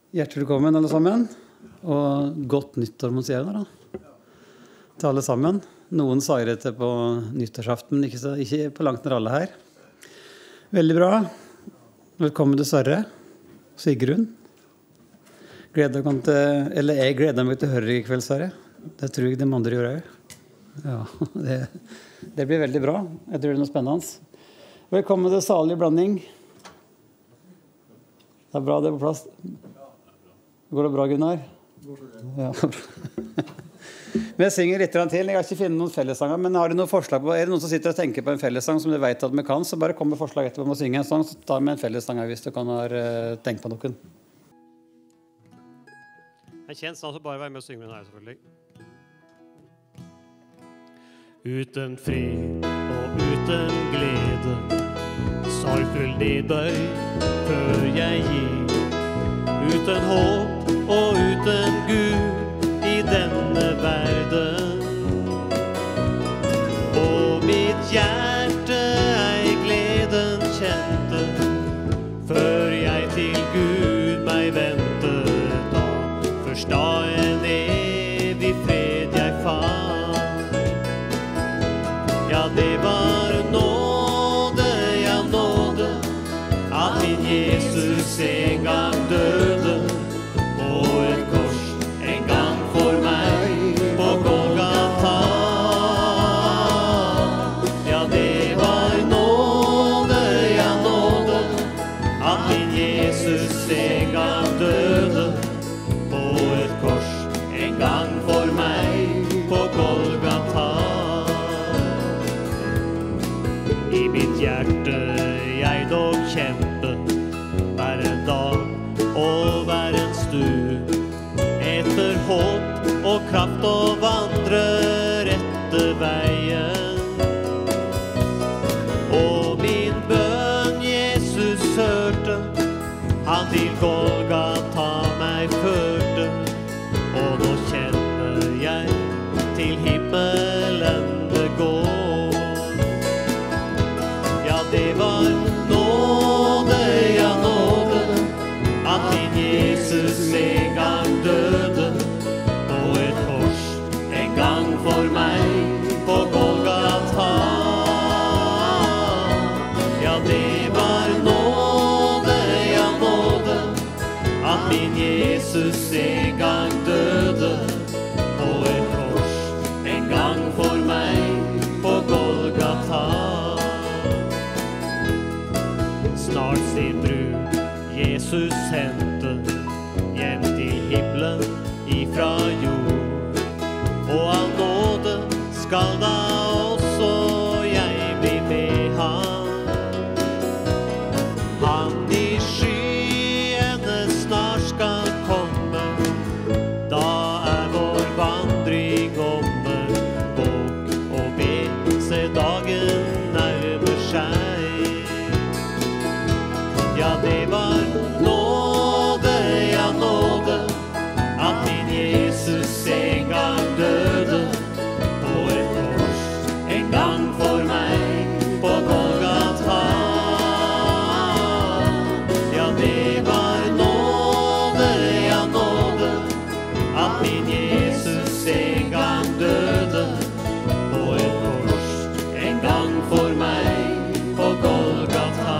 Hjertelig velkommen alle sammen, og godt nyttår må jeg si da, til alle sammen. Noen sa det til på nyttårsaften, men ikke på langt nær alle her. Veldig bra. Velkommen til Sverre, Sigrun. Jeg gleder meg til å høre deg i kveld, Sverre. Det tror jeg de andre gjør også. Ja, det blir veldig bra. Jeg tror det er noe spennende. Velkommen til Salig Blanding. Det er bra det er på plass. Går det bra, Gunnar? Ja. Men jeg synger litt til. Jeg har ikke funnet noen fellessanger, men har du noen forslag på? Er det noen som sitter og tenker på en fellessang som du vet at vi kan, så bare kom med forslag etterpå om å synge en sang, så tar vi en fellessang hvis du kan ha tenkt på noen. En kjent sang, så bare være med å synge med den her, selvfølgelig. Uten fred og uten glede, sorgfull nedbøy før jeg gir. Uten håp og uten Gud i denne verden. Og mitt hjerte ei gleden kjente, før jeg til Gud meg vendte. Da først da en evig fred jeg fant. Ja, det var nåde, ja nåde, at min Jesus en gang døde på et kors en gang for meg på Golgata. Ja, det var nåde, ja nåde, at min Jesus en gang døde på et kors en gang for meg på Golgata. I mitt hjerte jeg dog kjempe hver en dag og hver en stund, etter håp og kraft å vandre rette veien. Og min bønn Jesus hørte, han til Golgata meg førte, og nå kjenner jeg til himmelen det går. Ja, det var nåde, ja nåde, at min Jesus en gang døde på et kors en gang for meg på Golgata. Ja, det var nåde, ja nåde, at min Jesus en gang døde på et kors en gang for meg på Golgata. Snart sin brud Jesus hente hjem til himmelen ifra jord, og av nåde skal da også jeg bli med han. Han i skyene snart skal komme, da er vår vandring omme. Våg og be, se dagen nærmer seg. Ja, det var nåde, ja nåde, at min Jesus en gang døde på et kors en gang for meg på Golgata. Ja, det var nåde, ja nåde, at min Jesus en gang døde på et kors en gang for meg på Golgata.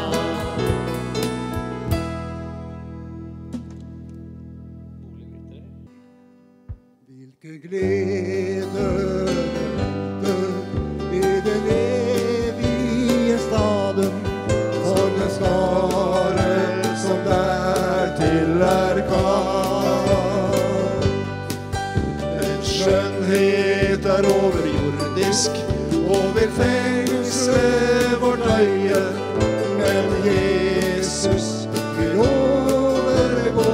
Hvilke glede i den evige staden, for den skare som dertil er kalt. En skjønnhet er overjordisk og vil fengsle vårt øye, men Jesus vil overgå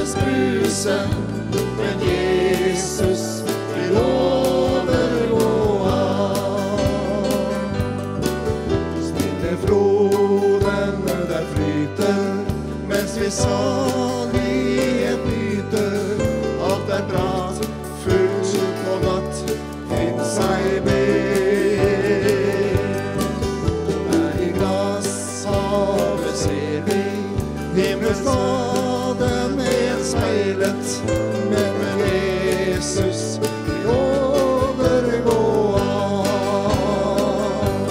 men Jesus vil overgå speilet, men med Jesus vi overgå alt.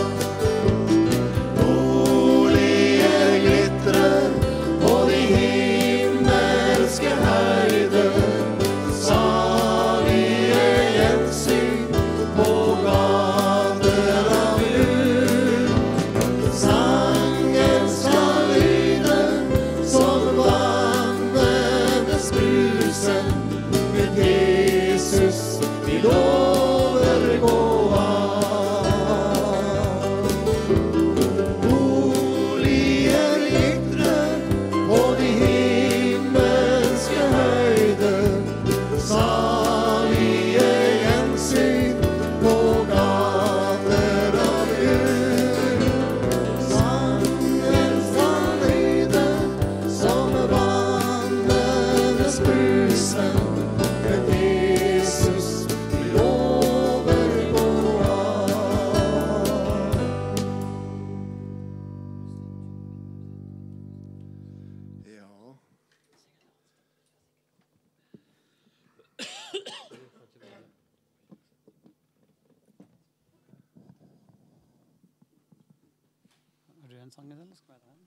Boliger glitrer på de himmelske høyder, salige gjensyn på gater av jul. Sangen skal lyde som vannenes brusen, med Jesus vi lover gå av. Boliger glitrer på de himmelske høyder, salige gjensyn på gater av jul. Sangen skal lyde som vannenes brusen, med Jesus vi lover gå av. Ja. Har du en sang i den, eller skal jeg ta en?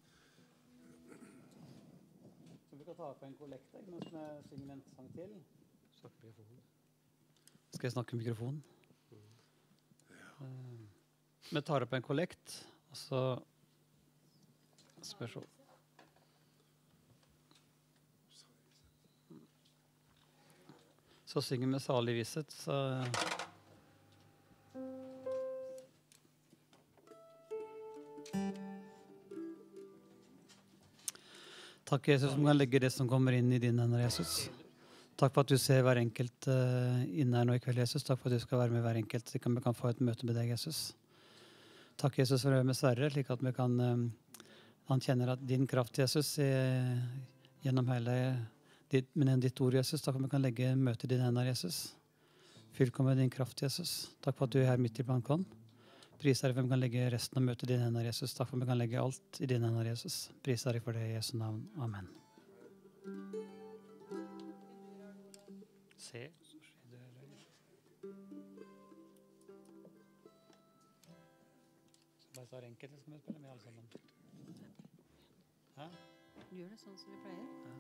Så vi kan ta på en kollekt, mens vi synger en sang til. Skal jeg snakke i mikrofonen? Vi tar opp en kollekt, og så spørs hun. Så synger vi salig visshet, så takk, Jesus, som kan legge det som kommer inn i din hender, Jesus. Takk for at du ser hver enkelt inne her nå i kveld, Jesus. Takk for at du skal være med hver enkelt, slik at vi kan få et møte med deg, Jesus. Takk, Jesus, for å være med Sverre, slik at vi kan han kjenner at din kraft, Jesus, er gjennom hele ditt ord, Jesus. Takk for at vi kan legge møte i din hender, Jesus. Fyllkom med din kraft, Jesus. Takk for at du er her midt i blant oss. Pris deg for at vi kan legge resten av møtet i din hender, Jesus. Takk for at vi kan legge alt i din hender, Jesus. Pris deg for det i Jesu navn. Amen. Se, så skjer det. Så bare så enkelt skal vi spille med alle sammen. Hæ? Gjør det sånn som vi pleier. Ja.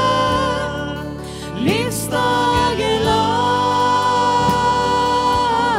Livsdagen lang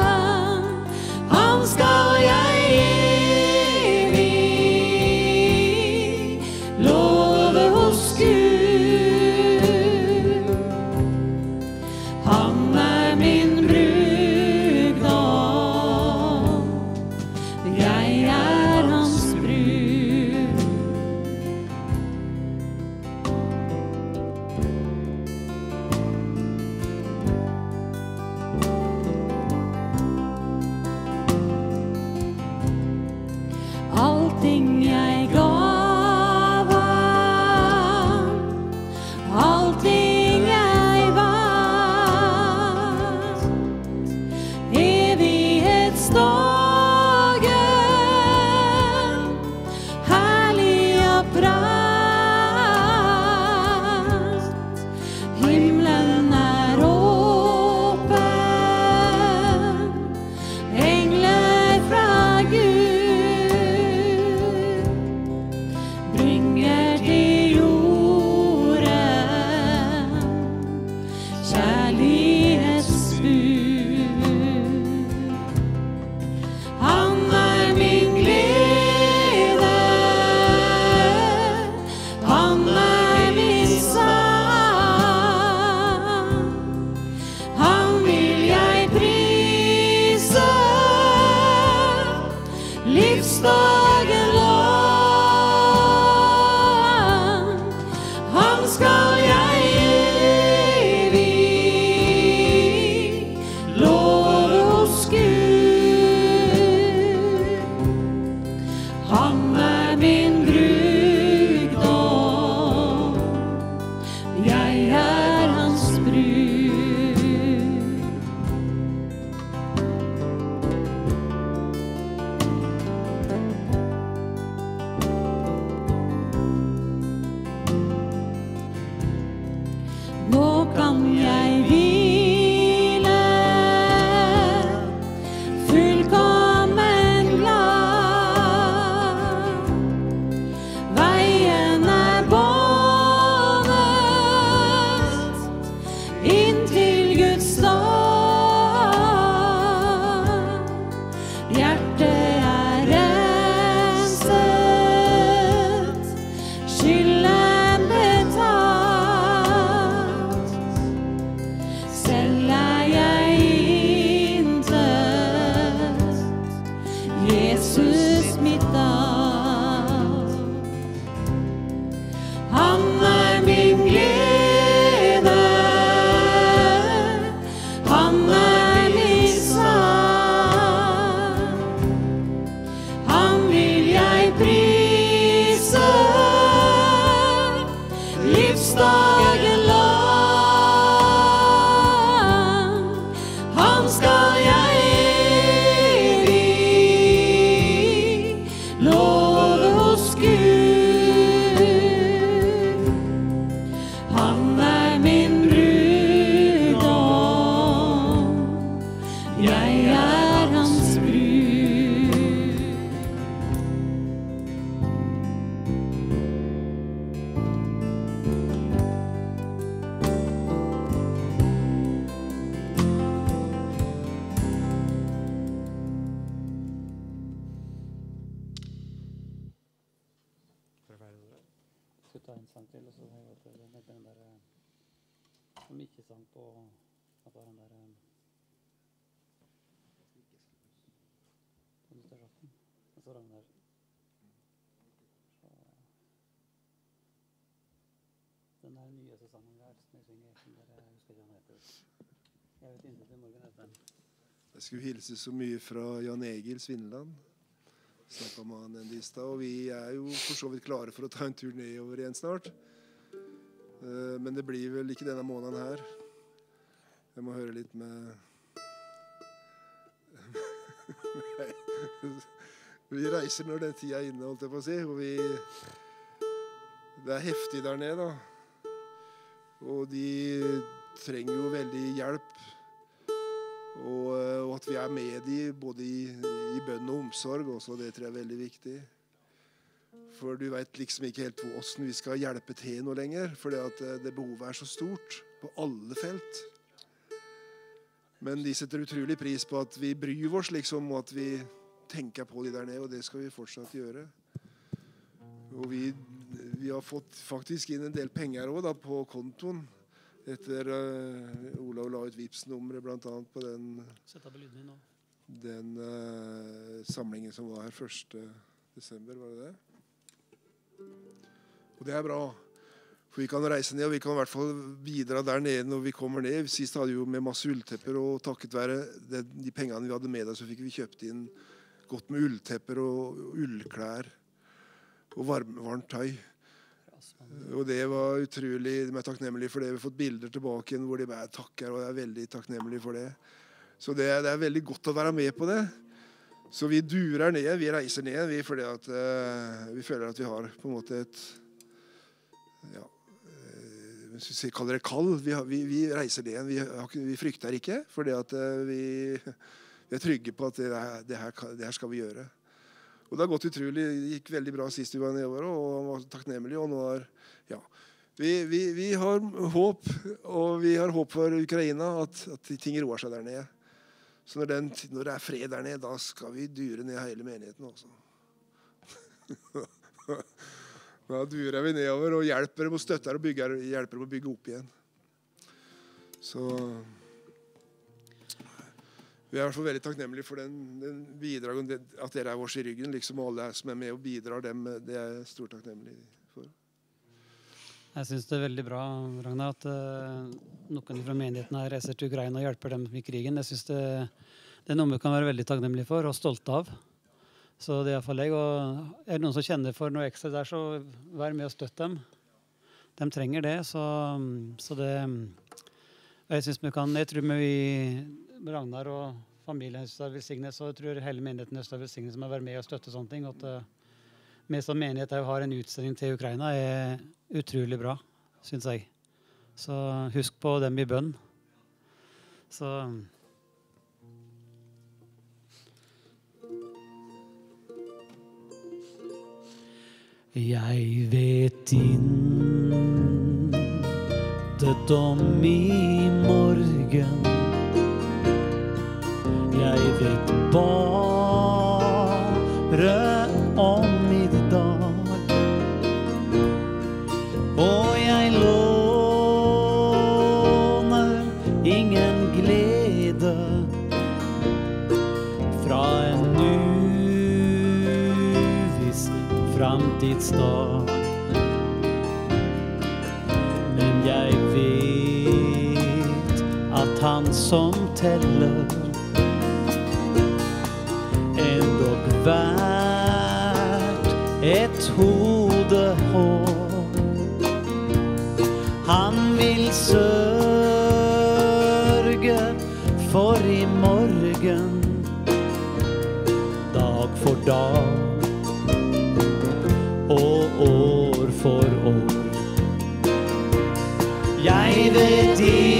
Han min sang. Han vil jeg prise livsdagen lang. Han skal jeg evig love hos Gud. Han min brudgom, jeg hans brud. Skal ta en sang til, og så har jeg gått med den der som ikke sang på at det var den der på nyttårsaften. Og så Ragnar. Så, den der nyeste sangen der som jeg synger, som dere husker ikke han heter. Jeg vet ikke til morgen etter den. Jeg skulle hilse så mye fra Jan Egil Svinland. Snakket med han en lista, og vi jo for så vidt klare for å ta en tur nedover igjen snart. Men det blir vel ikke denne måneden her. Jeg må høre litt med... Vi reiser når den tida inne, holdt jeg på å si. Og det heftig der nede, da. Og de trenger jo veldig hjelp. Og at vi med de både i bønn og omsorg også, det tror jeg veldig viktig. For du vet liksom ikke helt hvordan vi skal hjelpe til noe lenger, for det behovet så stort på alle felt. Men de setter utrolig pris på at vi bryr oss liksom, og at vi tenker på de der nede, og det skal vi fortsatt gjøre. Og vi har fått faktisk inn en del penger også, da, på kontoen, etter Olav la ut Vipps-nummeret blant annet på den samlingen som var her 1. desember, var det det? Og det bra, for vi kan reise ned, og vi kan i hvert fall bidra der nede når vi kommer ned. Sist hadde vi jo med masse ulltepper, og takket være de pengene vi hadde med oss, så fikk vi kjøpt inn godt med ulltepper og ullklær og varmt tøy. Og det var utrolig, de takknemlige for det. Vi har fått bilder tilbake igjen hvor de bare takker, og jeg veldig takknemlige for det. Så det veldig godt å være med på det. Så vi durer ned, vi reiser ned, fordi at vi føler at vi har på en måte et, ja, hvis vi kaller det kall, vi reiser ned, vi frykter ikke, fordi at vi trygge på at det her skal vi gjøre. Og det har gått utrolig, det gikk veldig bra sist vi var nedover, og var takknemlige, og nå ja, vi har håp, og vi har håp for Ukraina, at ting roer seg der nede. Så når det fred der nede, da skal vi dure ned hele menigheten også. Da durer vi nedover og hjelper dem og støtter og hjelper dem å bygge opp igjen. Så vi i hvert fall veldig takknemlige for den bidragen, at dere vårs i ryggen, liksom alle som med og bidrar dem, det stor takknemlig for. Jeg synes det veldig bra, Ragnar, at noen fra menigheten her reiser til Ukraina og hjelper dem i krigen. Jeg synes det er noe vi kan være veldig takknemlige for og stolte av. Så det er i hvert fall jeg, og det noen som kjenner for noe ekstra der, så vær med og støtte dem. De trenger det, så det... Jeg tror vi Ragnar og familien Østad velsignet, så jeg tror hele menigheten Østad velsignet som har vært med og støtte sånne ting. At vi som menighet har en utstilling til Ukraina er utrolig bra, synes jeg. Så husk på dem i bønn. Så... Jeg vet intet om i morgen. Jeg vet bare om i dag. Og jeg låner ingen glede fra en uviss framtidsdag. Men jeg vet at han som teller, endog hvert et hodehår. Han vil sørge for i morgen, dag for dag og år for år. Jeg vet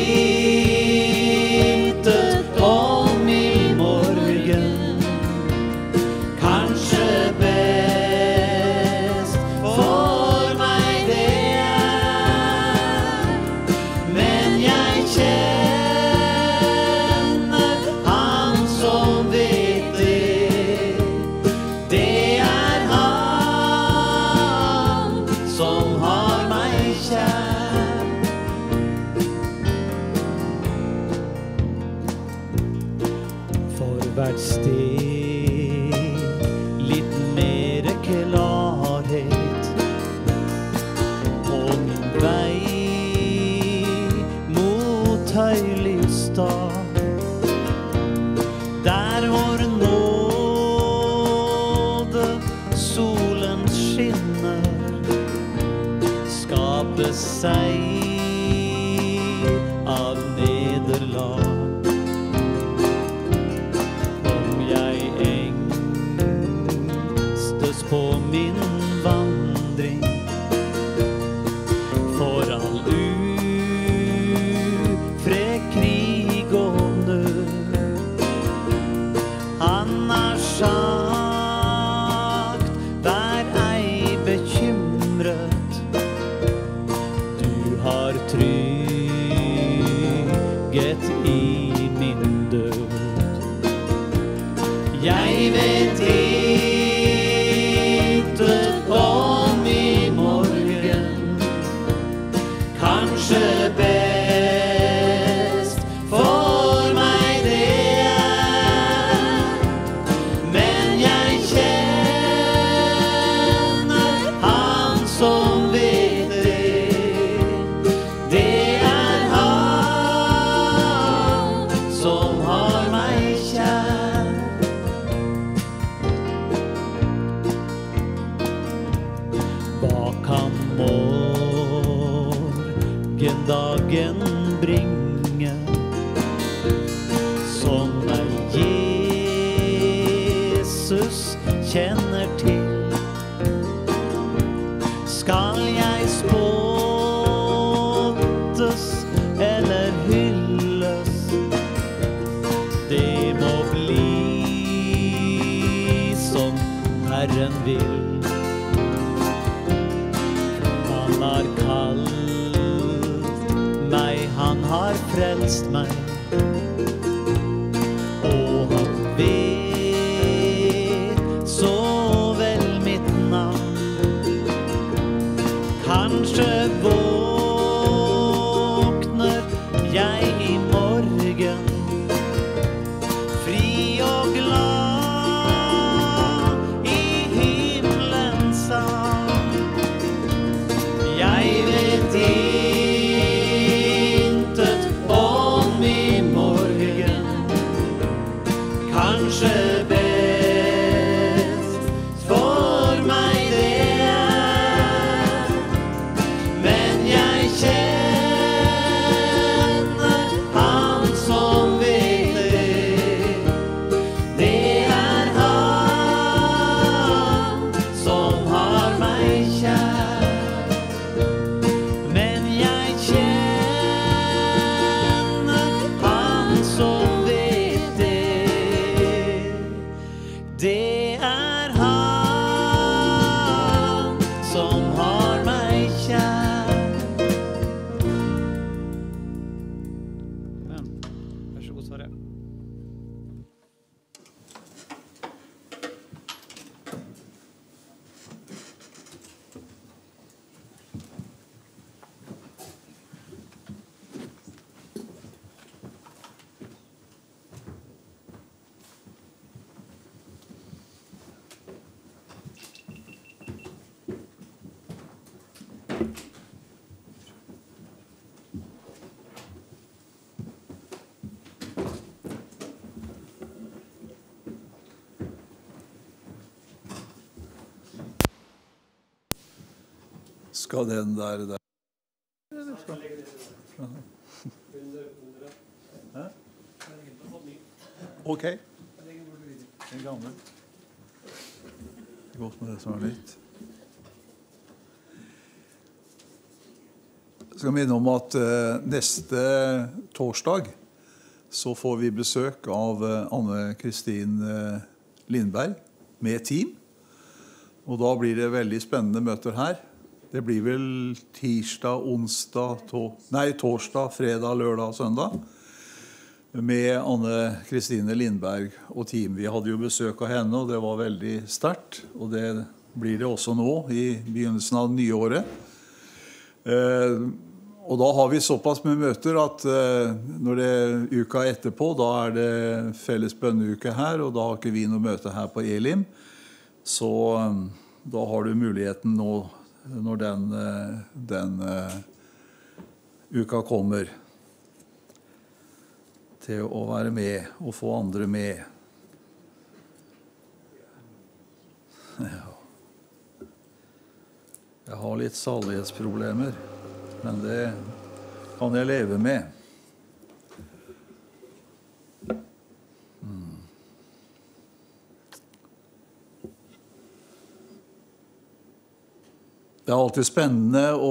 intet om i morgen, kanskje best for meg det men jeg kjenner han som vet det han som har meg kjær. For hvert steg litt mer klarhet på min vei mot Høylystad, der hvor nåde solen skinner, skapes seg av nederlag. På min vandring for all ufred, krig og nød. Han har sagt, vær ei bekymret, du har trygghet i min død. Jeg vet om i morgen, kanskje best for meg det men jeg kjenner han som vet det han som har meg kjær. Hva kan morgendagen bringe, som er Jesus kjenner til? Skal jeg spottes eller hylles? Det må bli som Herren vil. Han har kalt meg, han har frelst meg, og han vet så vel mitt navn. Kanskje våkner jeg i morgen, fri og glad i himmelens sang. Jeg vet intet om i morgen, kanskje best for meg det men jeg kjenner han som vet det han som har meg kjær. Men jeg kjenner han som vet det han som har meg kjær. Amen. Vær så god, Sverre. Skal den der? Ok. En gammel. Det er godt med det som litt. Jeg skal minne om at neste torsdag så får vi besøk av Anne-Kristin Lindberg med team. Og da blir det veldig spennende møter her. Det blir vel torsdag, fredag, lørdag og søndag med Anne-Kristine Lindberg og team. Vi hadde jo besøk av henne, og det var veldig sterkt. Og det blir det også nå i begynnelsen av det nye året. Og da har vi såpass med møter at når det er uka etterpå, da er det felles bønneuke her, og da har ikke vi noe møte her på Elim. Så da har du muligheten nå, når den uka kommer, til å være med og få andre med. Ja. Jeg har litt salighetsproblemer, men det kan jeg leve med. Det er alltid spennende å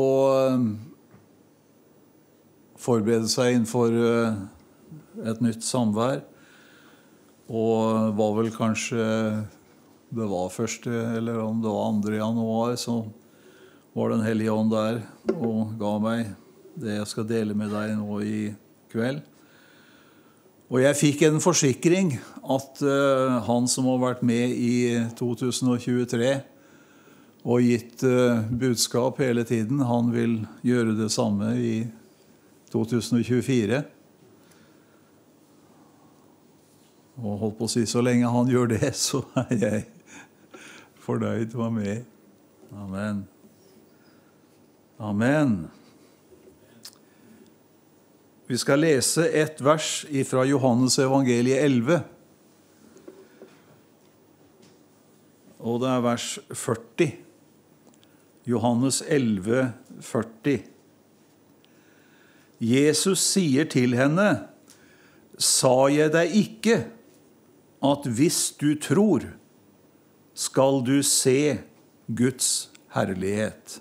forberede seg innenfor et nytt samvær. Og var vel kanskje det var 1. eller om det var 2. januar, så var Den Hellige Ånd der og ga meg det jeg skal dele med deg nå i kveld. Og jeg fikk en forsikring at han som har vært med i 2023 og gitt budskap hele tiden, han vil gjøre det samme i 2024. Og holdt på å si, så lenge han gjør det, så er jeg fornøyd å være med. Amen. Amen. Vi skal lese et vers fra Johannes evangeliet 11. Og det er vers 40. Johannes 11, 40. Jesus sier til henne, «Sa jeg deg ikke at hvis du tror, skal du se Guds herlighet?»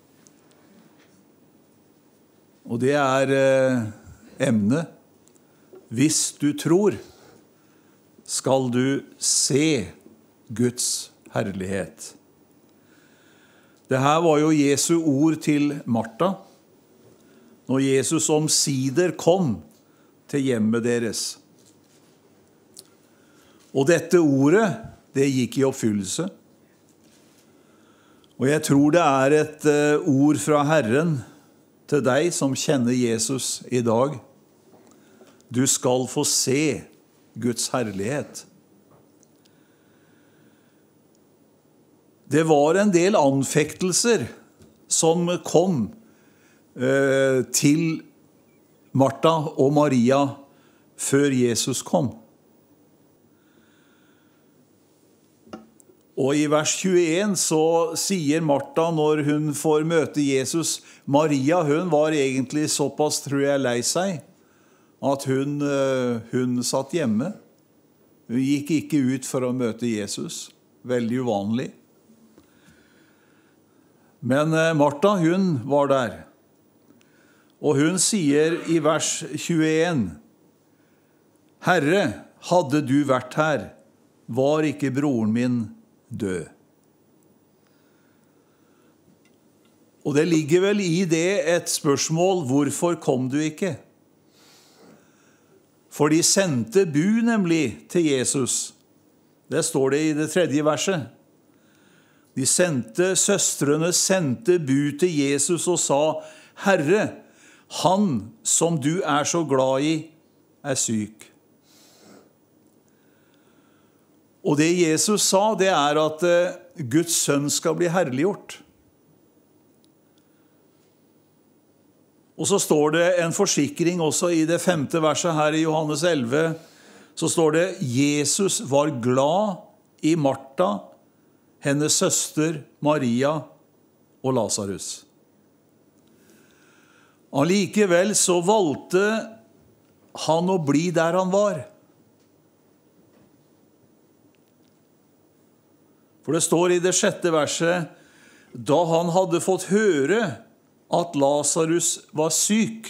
Og det er emnet. Hvis du tror, skal du se Guds herlighet. Det her var jo Jesu ord til Martha, når Jesus omsider kom til hjemmet deres. Og dette ordet, det gikk i oppfyllelse. Og jeg tror det er et ord fra Herren til deg som kjenner Jesus i dag. Du skal få se Guds herlighet. Det var en del anfektelser som kom til Martha og Maria før Jesus kom. Og i vers 21 så sier Martha når hun får møte Jesus, Maria, hun var egentlig såpass, tror jeg, lei seg, at hun satt hjemme. Hun gikk ikke ut for å møte Jesus. Veldig uvanlig. Men Martha, hun var der. Og hun sier i vers 21, «Herre, hadde du vært her, var ikke broren min død.» Og det ligger vel i det et spørsmål, hvorfor kom du ikke? For de sendte bud nemlig til Jesus. Det står det i det 3. verset. Søstrene sendte bud til Jesus og sa, «Herre, han som du er så glad i, er syk.» Og det Jesus sa, det er at Guds sønn skal bli herliggjort. Og så står det en forsikring også i det 5. verset her i Johannes 11. Så står det, Jesus var glad i Martha, hennes søster Maria og Lazarus. Allikevel så valgte han å bli der han var. For det står i det 6. verset, da han hadde fått høre at Lazarus var syk,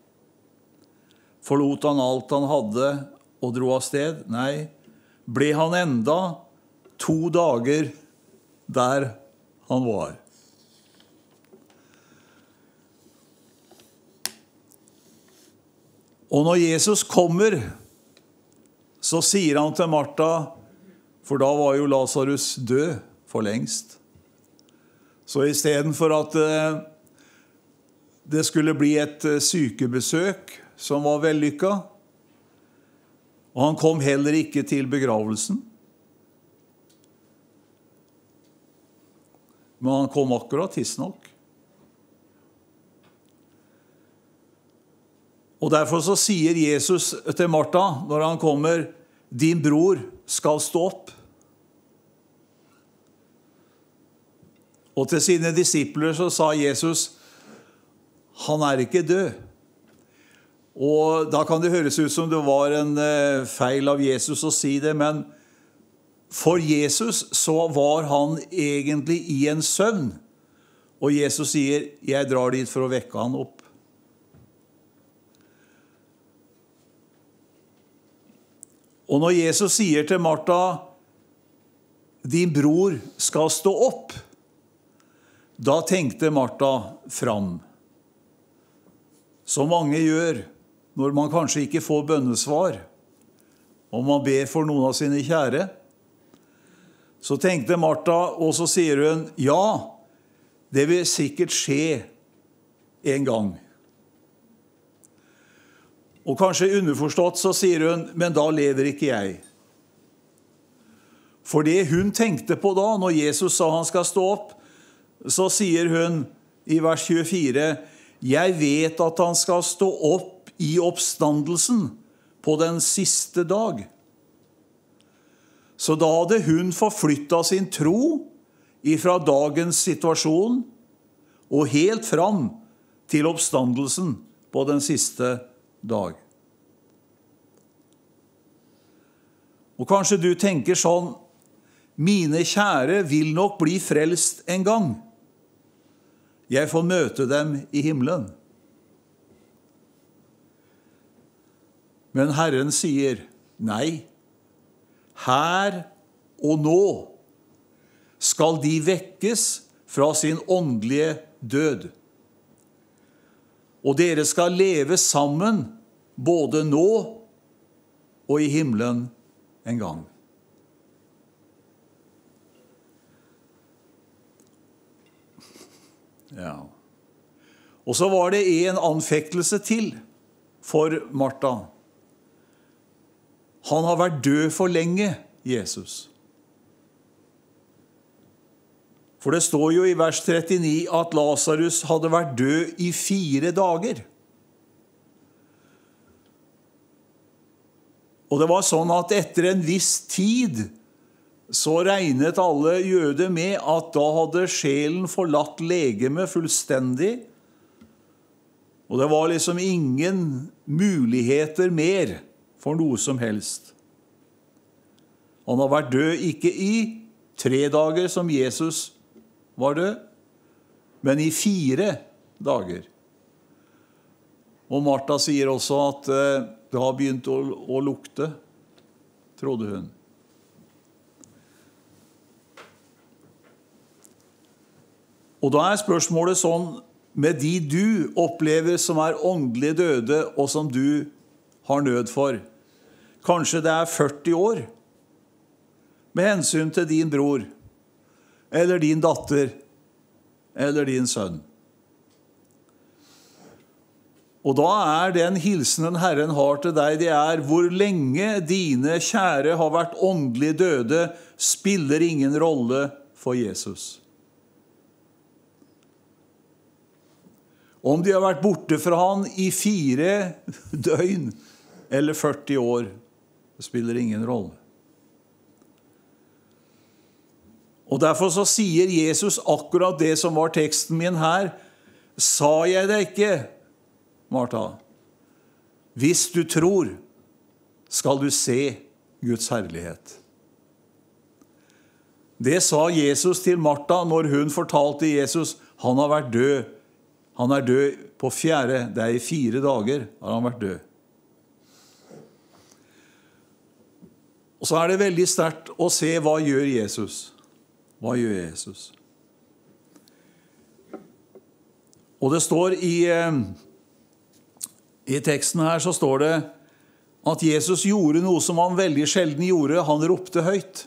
forlot han alt han hadde og dro av sted. Nei, ble han enda 2 dager der han var. Og når Jesus kommer, så sier han til Martha, for da var jo Lazarus død for lengst. Så i stedet for at det skulle bli et sykebesøk som var vellykket, og han kom heller ikke til begravelsen, men han kom akkurat tidsnok. Og derfor så sier Jesus til Martha, når han kommer, din bror skal stå opp. Og til sine disipler så sa Jesus, han er ikke død. Og da kan det høres ut som det var en feil av Jesus å si det, men for Jesus så var han egentlig i en søvn. Og Jesus sier, jeg drar dit for å vekke han opp. Og når Jesus sier til Martha, din bror skal stå opp, da tenkte Martha fram. Som mange gjør når man kanskje ikke får bønnesvar, og man ber for noen av sine kjære. Så tenkte Martha, og så sier hun, ja, det vil sikkert skje en gang. Og kanskje underforstått så sier hun, men da lever ikke jeg. For det hun tenkte på da, når Jesus sa han skal stå opp, så sier hun i vers 24, jeg vet at han skal stå opp i oppstandelsen på den siste dag. Så da hadde hun forflyttet sin tro ifra dagens situasjon og helt fram til oppstandelsen på den siste dag. Og kanskje du tenker sånn, mine kjære vil nok bli frelst en gang. Jeg får møte dem i himmelen. Men Herren sier, nei, her og nå skal de vekkes fra sin åndelige død. Og dere skal leve sammen, både nå og i himmelen en gang. Ja. Og så var det en anfektelse til for Martha. Han har vært død for lenge, Jesus. For det står jo i vers 39 at Lazarus hadde vært død i 4 dager. Og det var sånn at etter en viss tid så regnet alle jøder med at da hadde sjelen forlatt legemet fullstendig. Og det var liksom ingen muligheter mer for noe som helst. Han har vært død ikke i 3 dager som Jesus var død, men i 4 dager. Og Martha sier også at det har begynt å lukte, trodde hun. Og da er spørsmålet sånn, med de du opplever som er åndelig døde, og som du har nød for, kanskje det er 40 år, med hensyn til din bror, eller din datter, eller din sønn. Og da er den hilsenen Herren har til deg, det er, hvor lenge dine kjære har vært åndelig døde, spiller ingen rolle for Jesus. Om de har vært borte fra han i 4 døgn, eller 40 år, det spiller ingen rolle. Og derfor så sier Jesus akkurat det som var teksten min her. Sa jeg det ikke, Martha, hvis du tror, skal du se Guds herlighet. Det sa Jesus til Martha når hun fortalte Jesus, han har vært død. Han er død på 4. Det er i 4 dager har han vært død. Og så er det veldig sterkt å se hva gjør Jesus. Hva gjør Jesus? Og det står i teksten her så står det at Jesus gjorde noe som han veldig sjelden gjorde. Han ropte høyt.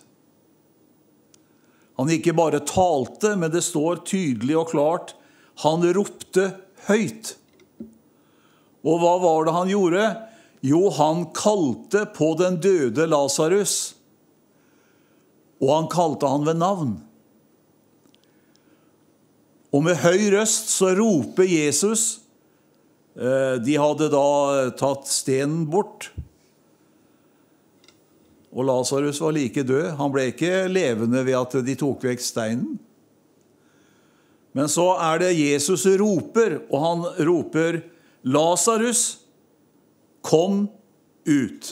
Han ikke bare talte, men det står tydelig og klart. Han ropte høyt. Og hva var det han gjorde? Jo, han kalte på den døde Lazarus. Og han kalte han ved navn. Og med høy røst så roper Jesus. De hadde da tatt stenen bort. Og Lazarus var like død. Han ble ikke levende ved at de tok vekk steinen. Men så er det Jesus roper, og han roper, Lazarus, kom ut.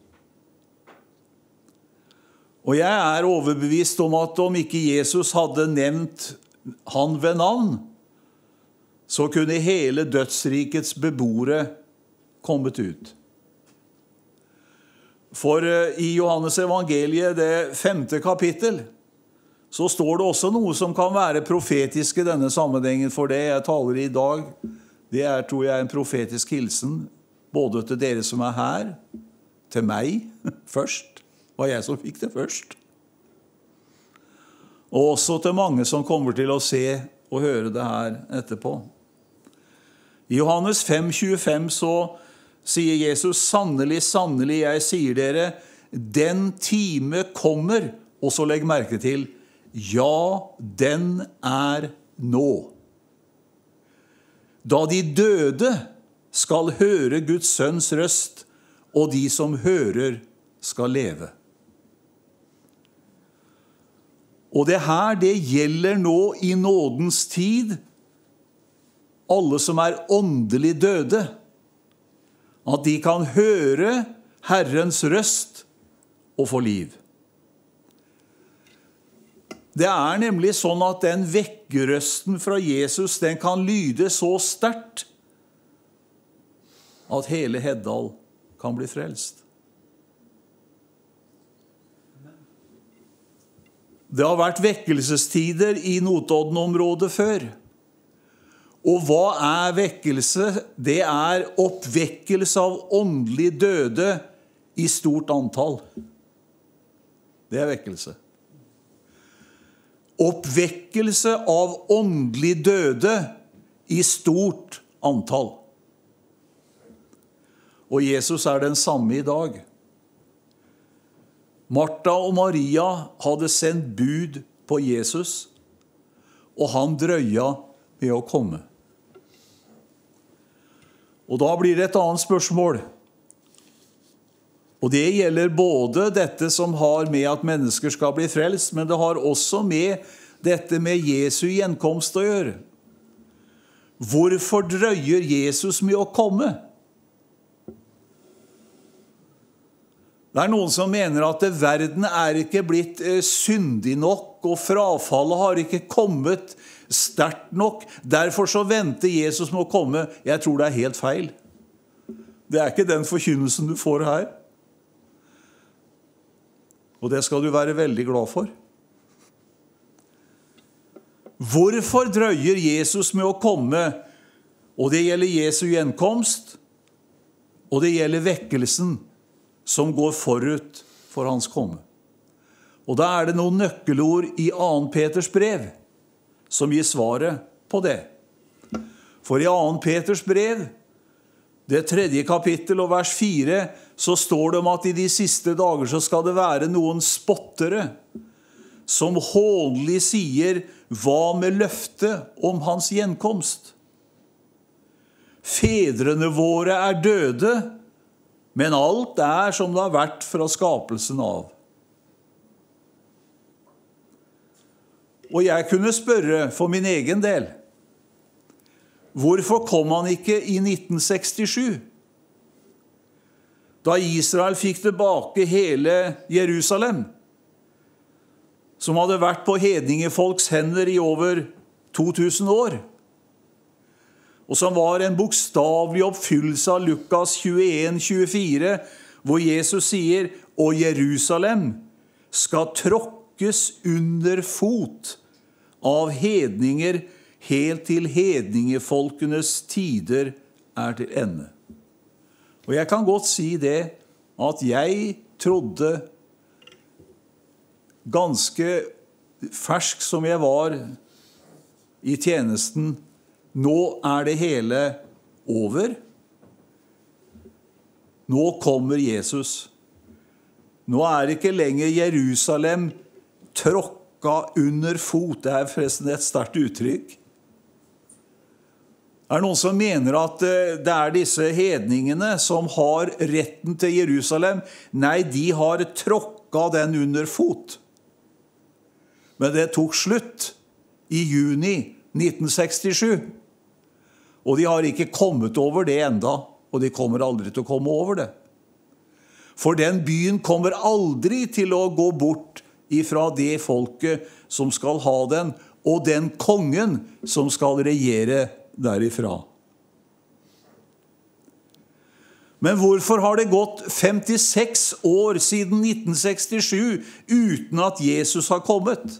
Og jeg er overbevist om at om ikke Jesus hadde nevnt han ved navn, så kunne hele dødsrikets beboere kommet ut. For i Johannes evangeliet, det 5. kapittel, så står det også noe som kan være profetisk i denne sammenhengen. For det jeg taler i dag, det er, tror jeg, en profetisk hilsen, både til dere som er her, til meg først, var jeg som fikk det først, og også til mange som kommer til å se og høre det her etterpå. I Johannes 5,25 så sier Jesus, sannelig, sannelig, jeg sier dere, den time kommer, og så legg merke til, ja, den er nå. Da de døde skal høre Guds sønns røst, og de som hører skal leve. Og det her, det gjelder nå i nådens tid, alle som er åndelig døde, at de kan høre Herrens røst og få liv. Det er nemlig sånn at den vekkerrøsten fra Jesus, den kan lyde så sterkt at hele Heddal kan bli frelst. Det har vært vekkelsestider i Notodden-området før. Og hva er vekkelse? Det er oppvekkelse av åndelig døde i stort antall. Det er vekkelse. Oppvekkelse av åndelig døde i stort antall. Og Jesus er den samme i dag. Martha og Maria hadde sendt bud på Jesus, og han drøya med å komme. Og da blir det et annet spørsmål. Og det gjelder både dette som har med at mennesker skal bli frelst, men det har også med dette med Jesu gjenkomst å gjøre. Hvorfor drøyer Jesus med å komme? Det er noen som mener at verden er ikke blitt syndig nok, og frafallet har ikke kommet sterkt nok. Derfor så venter Jesus med å komme. Jeg tror det er helt feil. Det er ikke den forkynnelsen du får her. Og det skal du være veldig glad for. Hvorfor drøyer Jesus med å komme? Og det gjelder Jesu gjenkomst, og det gjelder vekkelsen som går forut for hans komme. Og da er det noen nøkkelord i 2. Peters brev som gir svaret på det. For i 2. Peters brev, det 3. kapittel og vers 4, så står det om at i de siste dager så skal det være noen spottere som hånlig sier, hva med løftet om hans gjenkomst? Fedrene våre er døde, men alt er som det har vært fra skapelsen av. Og jeg kunne spørre for min egen del, Hvorfor kom han ikke i 1967? Da Israel fikk tilbake hele Jerusalem, som hadde vært på hedningefolks hender i over 2000 år, og som var en bokstavelig oppfyllelse av Lukas 21-24, hvor Jesus sier, «Og Jerusalem skal tråkkes under fot av hedninger helt til hedningefolkenes tider er til ende». Og jeg kan godt si det, at jeg trodde ganske fersk som jeg var i tjenesten, nå er det hele over. Nå kommer Jesus. Nå er ikke lenger Jerusalem tråkka under fot. Det er forresten et sterkt uttrykk. Er det noen som mener at det er disse hedningene som har retten til Jerusalem? Nei, de har tråkka den under fot. Men det tok slutt i juni 1967. Og de har ikke kommet over det enda, og de kommer aldri til å komme over det. For den byen kommer aldri til å gå bort ifra det folket som skal ha den, og den kongen som skal regjere derifra. Men hvorfor har det gått 56 år siden 1967 uten at Jesus har kommet?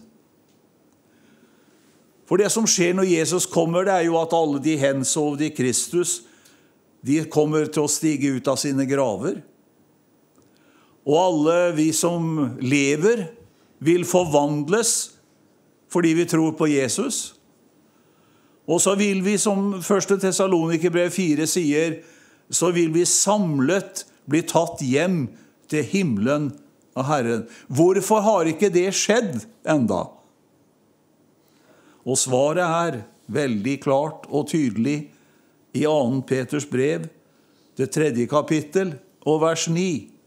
For det som skjer når Jesus kommer, det er jo at alle de hensovde i Kristus, de kommer til å stige ut av sine graver. Og alle vi som lever vil forvandles fordi vi tror på Jesus. Og så vil vi, som 1. Tessalonikerbrev 4 sier, så vil vi samlet bli tatt hjem til himmelen av Herren. Hvorfor har ikke det skjedd enda? Og svaret er veldig klart og tydelig i 2. Peters brev, det 3. kapittel og vers 9.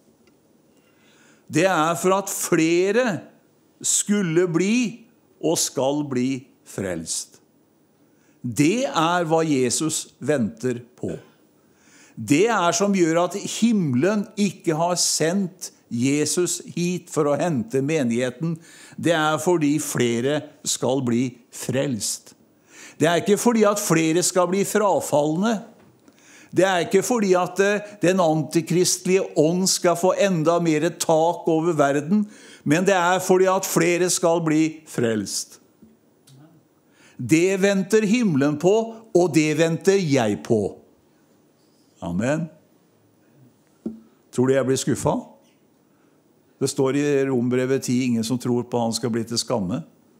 Det er for at flere skulle bli og skal bli frelst. Det er hva Jesus venter på. Det er som gjør at himmelen ikke har sendt Jesus hit for å hente menigheten. Det er fordi flere skal bli frelst. Det er ikke fordi at flere skal bli frafallende. Det er ikke fordi at den antikristlige ånd skal få enda mer tak over verden, men det er fordi at flere skal bli frelst. Det venter himmelen på, og det venter jeg på. Amen. Tror du jeg blir skuffet? Det står i Rombrevet 10, ingen som tror på han skal bli til skamme.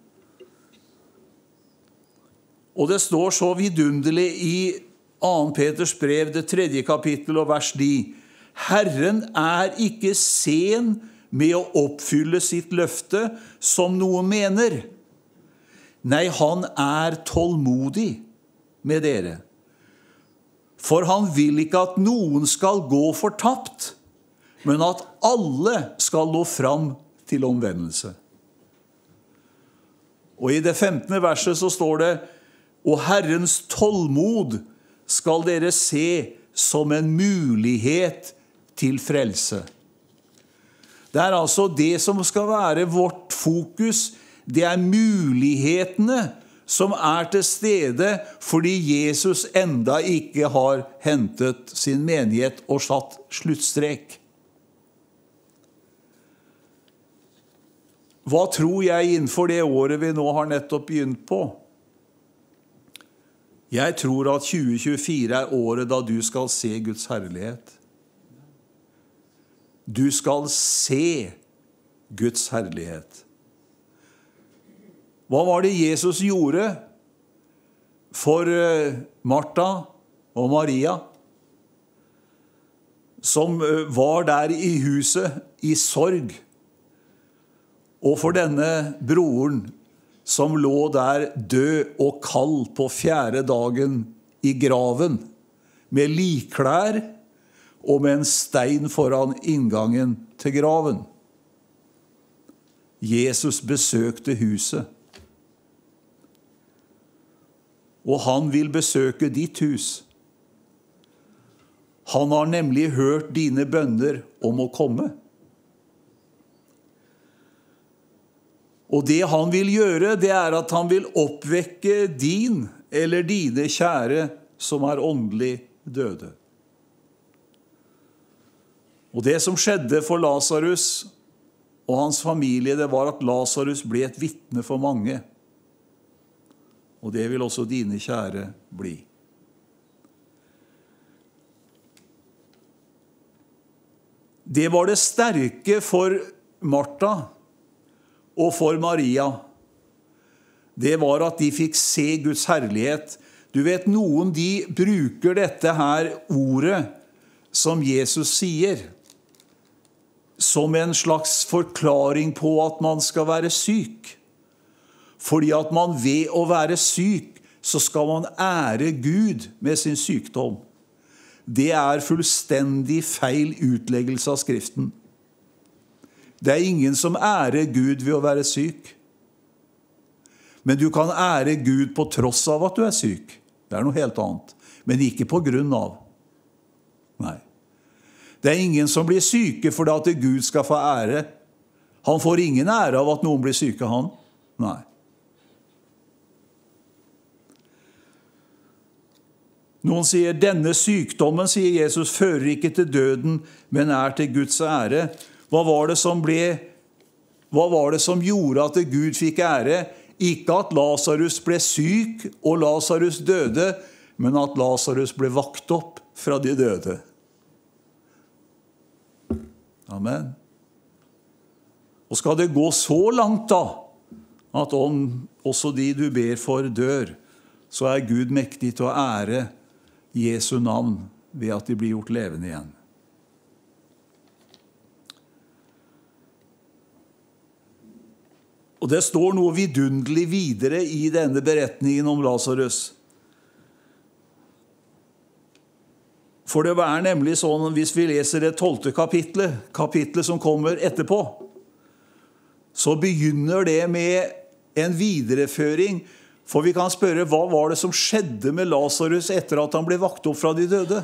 Og det står så vidunderlig i 2. Peters brev, det 3. kapittel og vers 9. Herren er ikke sen med å oppfylle sitt løfte, som noen mener. Nei, han er tålmodig med dere. For han vil ikke at noen skal gå fortapt, men at alle skal nå fram til omvendelse. Og i det 15. verset så står det, og Herrens tålmod skal dere se som en mulighet til frelse. Det er altså det som skal være vårt fokus. Det er mulighetene som er til stede fordi Jesus enda ikke har hentet sin menighet og satt sluttstrek. Hva tror jeg innenfor det året vi nå har nettopp begynt på? Jeg tror at 2024 er året da du skal se Guds herlighet. Du skal se Guds herlighet. Hva var det Jesus gjorde for Martha og Maria, som var der i huset i sorg, og for denne broren som lå der død og kald på 4. dagen i graven, med likklær og med en stein foran inngangen til graven? Jesus besøkte huset. og han vil besøke ditt hus. Han har nemlig hørt dine bønner om å komme. Og det han vil gjøre, det er at han vil oppvekke din eller dine kjære som er åndelig døde. Og det som skjedde for Lazarus og hans familie, det var at Lazarus ble et vitne for mange. Og det vil også dine kjære bli. Det var det sterke for Martha og for Maria. Det var at de fikk se Guds herlighet. Du vet, noen de bruker dette her ordet som Jesus sier, som en slags forklaring på at man skal være syk. Fordi at man ved å være syk, så skal man ære Gud med sin sykdom. Det er fullstendig feil utleggelse av Skriften. Det er ingen som ærer Gud ved å være syk. Men du kan ære Gud på tross av at du er syk. Det er noe helt annet. Men ikke på grunn av. Nei. Det er ingen som blir syke fordi at Gud skal få ære. Han får ingen ære av at noen blir syke, han. Nei. Noen sier, denne sykdommen, sier Jesus, fører ikke til døden, men er til Guds ære. Hva var det som gjorde at Gud fikk ære? Ikke at Lazarus ble syk og Lazarus døde, men at Lazarus ble vakt opp fra de døde. Amen. Og skal det gå så langt da, at om også de du ber for dør, så er Gud mektig til å ære Jesu navn ved at de blir gjort levende igjen. Og det står noe vidunderlig videre i denne beretningen om Lazarus. For det er nemlig sånn, hvis vi leser det 12. kapitlet som kommer etterpå, så begynner det med en videreføring. For vi kan spørre, hva var det som skjedde med Lazarus etter at han ble vakt opp fra de døde?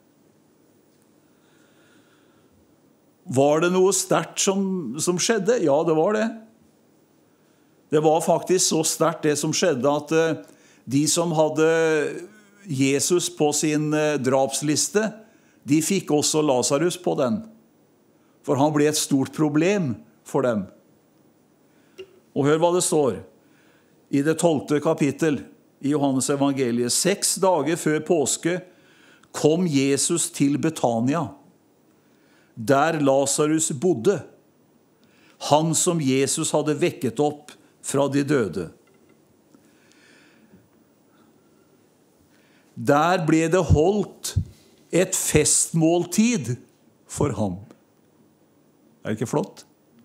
Var det noe sterkt som skjedde? Ja, det var det. Det var faktisk så sterkt det som skjedde at de som hadde Jesus på sin drapsliste, de fikk også Lazarus på den. For han ble et stort problem for dem. Og hør hva det står i det 12. kapittel i Johannes evangeliet. 6 dager før påske kom Jesus til Betania, der Lazarus bodde, han som Jesus hadde vekket opp fra de døde. Der ble det holdt et festmåltid for ham. Er det ikke flott?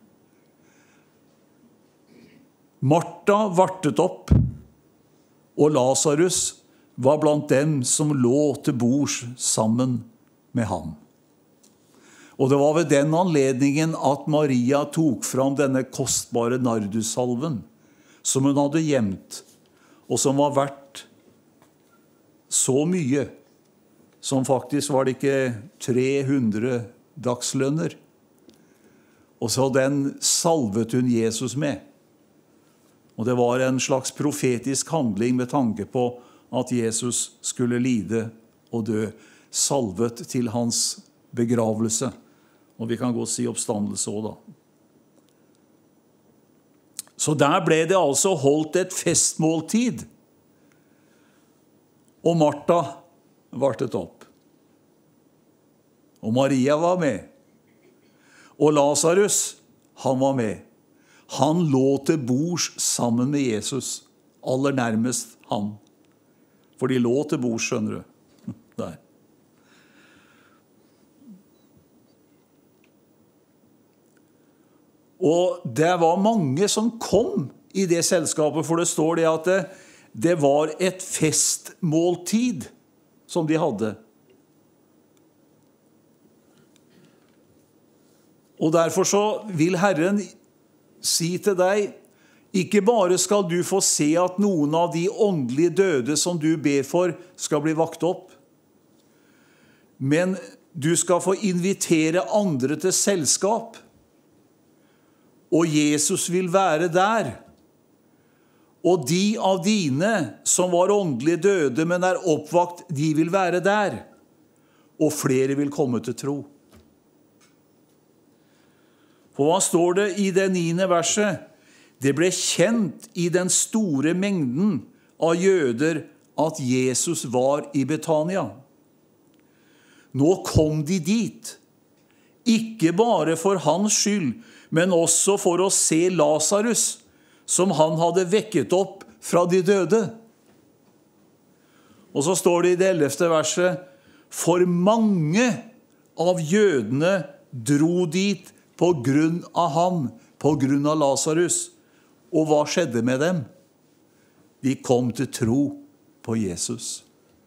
Martha vartet opp, og Lazarus var blant dem som lå til bords sammen med ham. Og det var ved den anledningen at Maria tok fram denne kostbare nardussalven, som hun hadde gjemt, og som var verdt så mye, som faktisk var det ikke 300 dagslønner. Og så den salvet hun Jesus med. Og det var en slags profetisk handling med tanke på at Jesus skulle lide og dø, salvet til hans begravelse. Og vi kan godt si oppstandelse også da. Så der ble det altså holdt et festmåltid. Og Martha vartet opp. Og Maria var med. Og Lazarus, han var med. Han lå til bords sammen med Jesus, aller nærmest han. For de lå til bords, skjønner du. Der. Og det var mange som kom i det selskapet, for det står det at det var et festmåltid som de hadde. Og derfor så vil Herren si til deg, Ikke bare skal du få se at noen av de åndelige døde som du ber for, skal bli vakt opp, men du skal få invitere andre til selskap, og Jesus vil være der. Og de av dine som var åndelige døde, men er oppvakt, de vil være der, og flere vil komme til tro. For hva står det i det 9. verset? Det ble kjent i den store mengden av jøder at Jesus var i Betania. Nå kom de dit, ikke bare for hans skyld, men også for å se Lazarus, som han hadde vekket opp fra de døde. Og så står det i det 11. verset, for mange av jødene dro dit på grunn av ham, på grunn av Lazarus. Og hva skjedde med dem? De kom til tro på Jesus.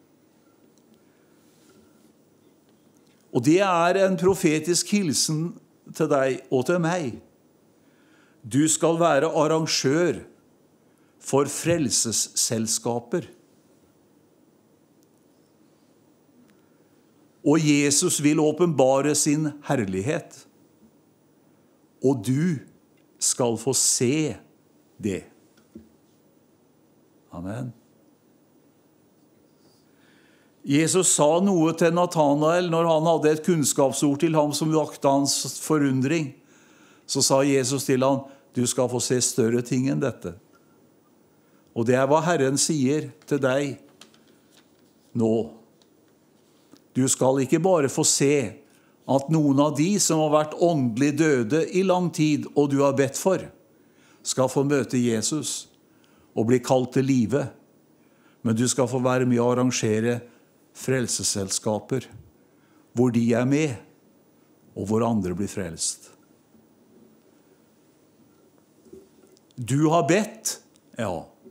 Og det er en profetisk hilsen til deg og til meg. Du skal være arrangør for frelsesselskaper. Og Jesus vil åpenbare sin herlighet. Og du skal få se det. Amen. Jesus sa noe til Nathanael når han hadde et kunnskapsord til ham som vakte hans forundring. Så sa Jesus til ham, du skal få se større ting enn dette. Og det er hva Herren sier til deg nå. Du skal ikke bare få se at noen av de som har vært åndelig døde i lang tid, og du har bedt for, skal få møte Jesus og bli kalt til live. Men du skal få være med å arrangere frelseselskaper, hvor de er med, og hvor andre blir frelst. Du har bedt, ja.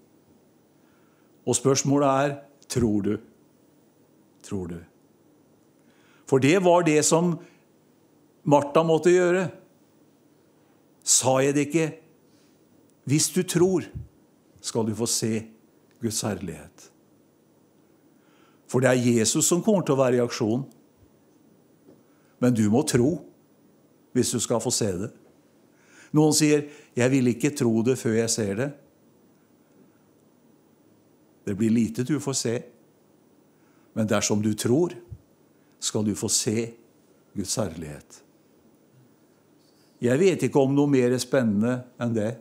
Og spørsmålet er, tror du? Tror du? For det var det som Martha måtte gjøre. Sa jeg det ikke? Hvis du tror, skal du få se Guds herlighet. For det er Jesus som kommer til å være i aksjon. Men du må tro, hvis du skal få se det. Noen sier, jeg vil ikke tro det før jeg ser det. Det blir lite du får se. Men dersom du tror, skal du få se Guds herlighet. Jeg vet ikke om noe mer spennende enn det.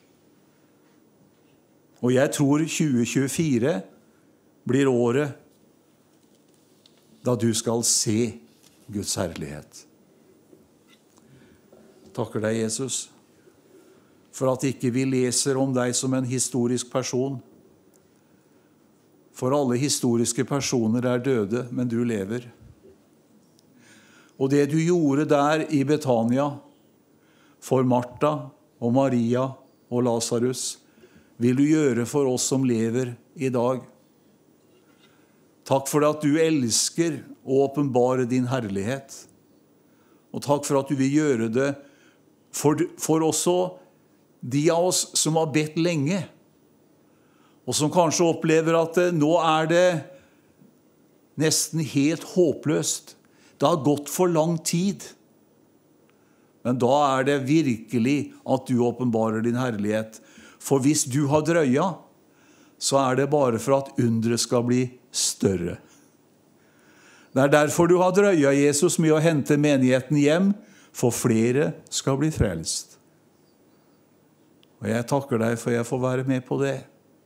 Og jeg tror 2024 blir året da du skal se Guds herlighet. Takker deg, Jesus, for at ikke vi leser om deg som en historisk person. For alle historiske personer er døde, men du lever. Og det du gjorde der i Betania, for Martha og Maria og Lazarus, vil du gjøre for oss som lever i dag. Takk for at du elsker å åpenbare din herlighet. Og takk for at du vil gjøre det for også de av oss som har bedt lenge, og som kanskje opplever at nå er det nesten helt håpløst. Det har gått for lang tid. Men da er det virkelig at du åpenbarer din herlighet. For hvis du har drøya, så er det bare for at undret skal bli større. Det er derfor du har drøya, Jesus, med å hente menigheten hjem, for flere skal bli frelst. Og jeg takker deg for jeg får være med på det.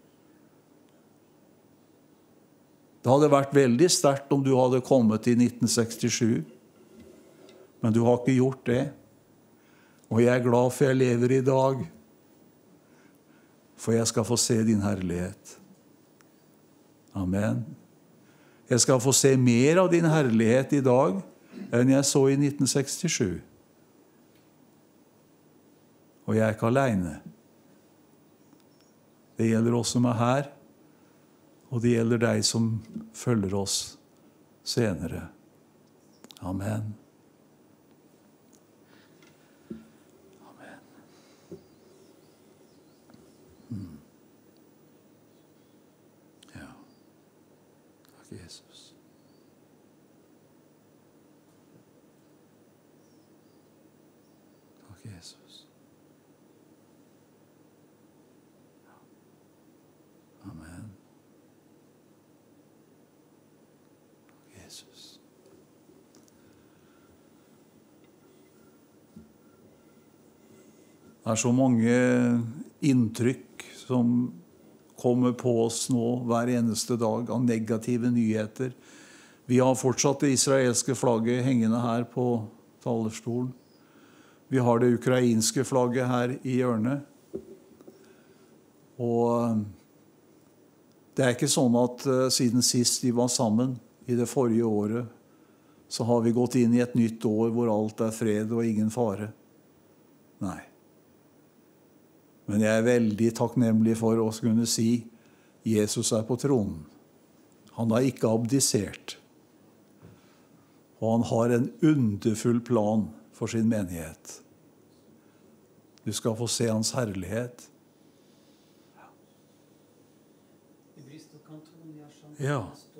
Det hadde vært veldig sterkt om du hadde kommet i 1967, men du har ikke gjort det. Og jeg er glad for jeg lever i dag, for jeg skal få se din herlighet. Amen. Jeg skal få se mer av din herlighet i dag enn jeg så i 1967. Og jeg er ikke alene. Det gjelder oss som er her, og det gjelder deg som følger oss senere. Amen. Amen. Jesus. Takk, Jesus. Amen. Takk, Jesus. Det er så mange inntrykk som kommer på oss nå hver eneste dag av negative nyheter. Vi har fortsatt det israelske flagget hengende her på talerstolen. Vi har det ukrainske flagget her i hjørnet. Og det er ikke sånn at siden sist vi var sammen i det forrige året, så har vi gått inn i et nytt år hvor alt er fred og ingen fare. Nei. Men jeg er veldig takknemlig for å kunne si Jesus er på tronen. Han har ikke abdisert. Og han har en underfull plan for sin menighet. Du skal få se hans herlighet. Ja.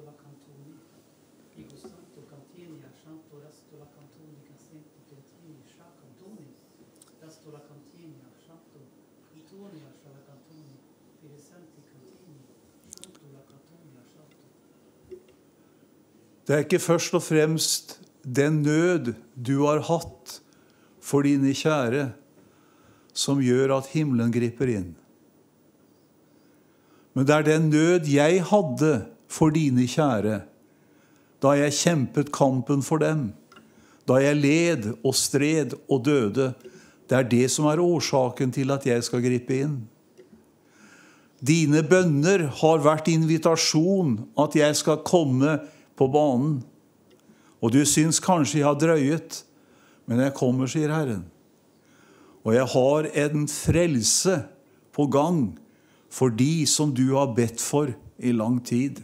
Det er ikke først og fremst den nød du har hatt for dine kjære som gjør at himmelen griper inn. Men det er den nød jeg hadde for dine kjære da jeg kjempet kampen for dem, da jeg led og stred og døde. Det er det som er årsaken til at jeg skal gripe inn. Dine bønner har vært invitasjon at jeg skal komme på banen. Og du syns kanskje jeg har drøyet, men jeg kommer, sier Herren. Og jeg har en frelse på gang for de som du har bedt for i lang tid.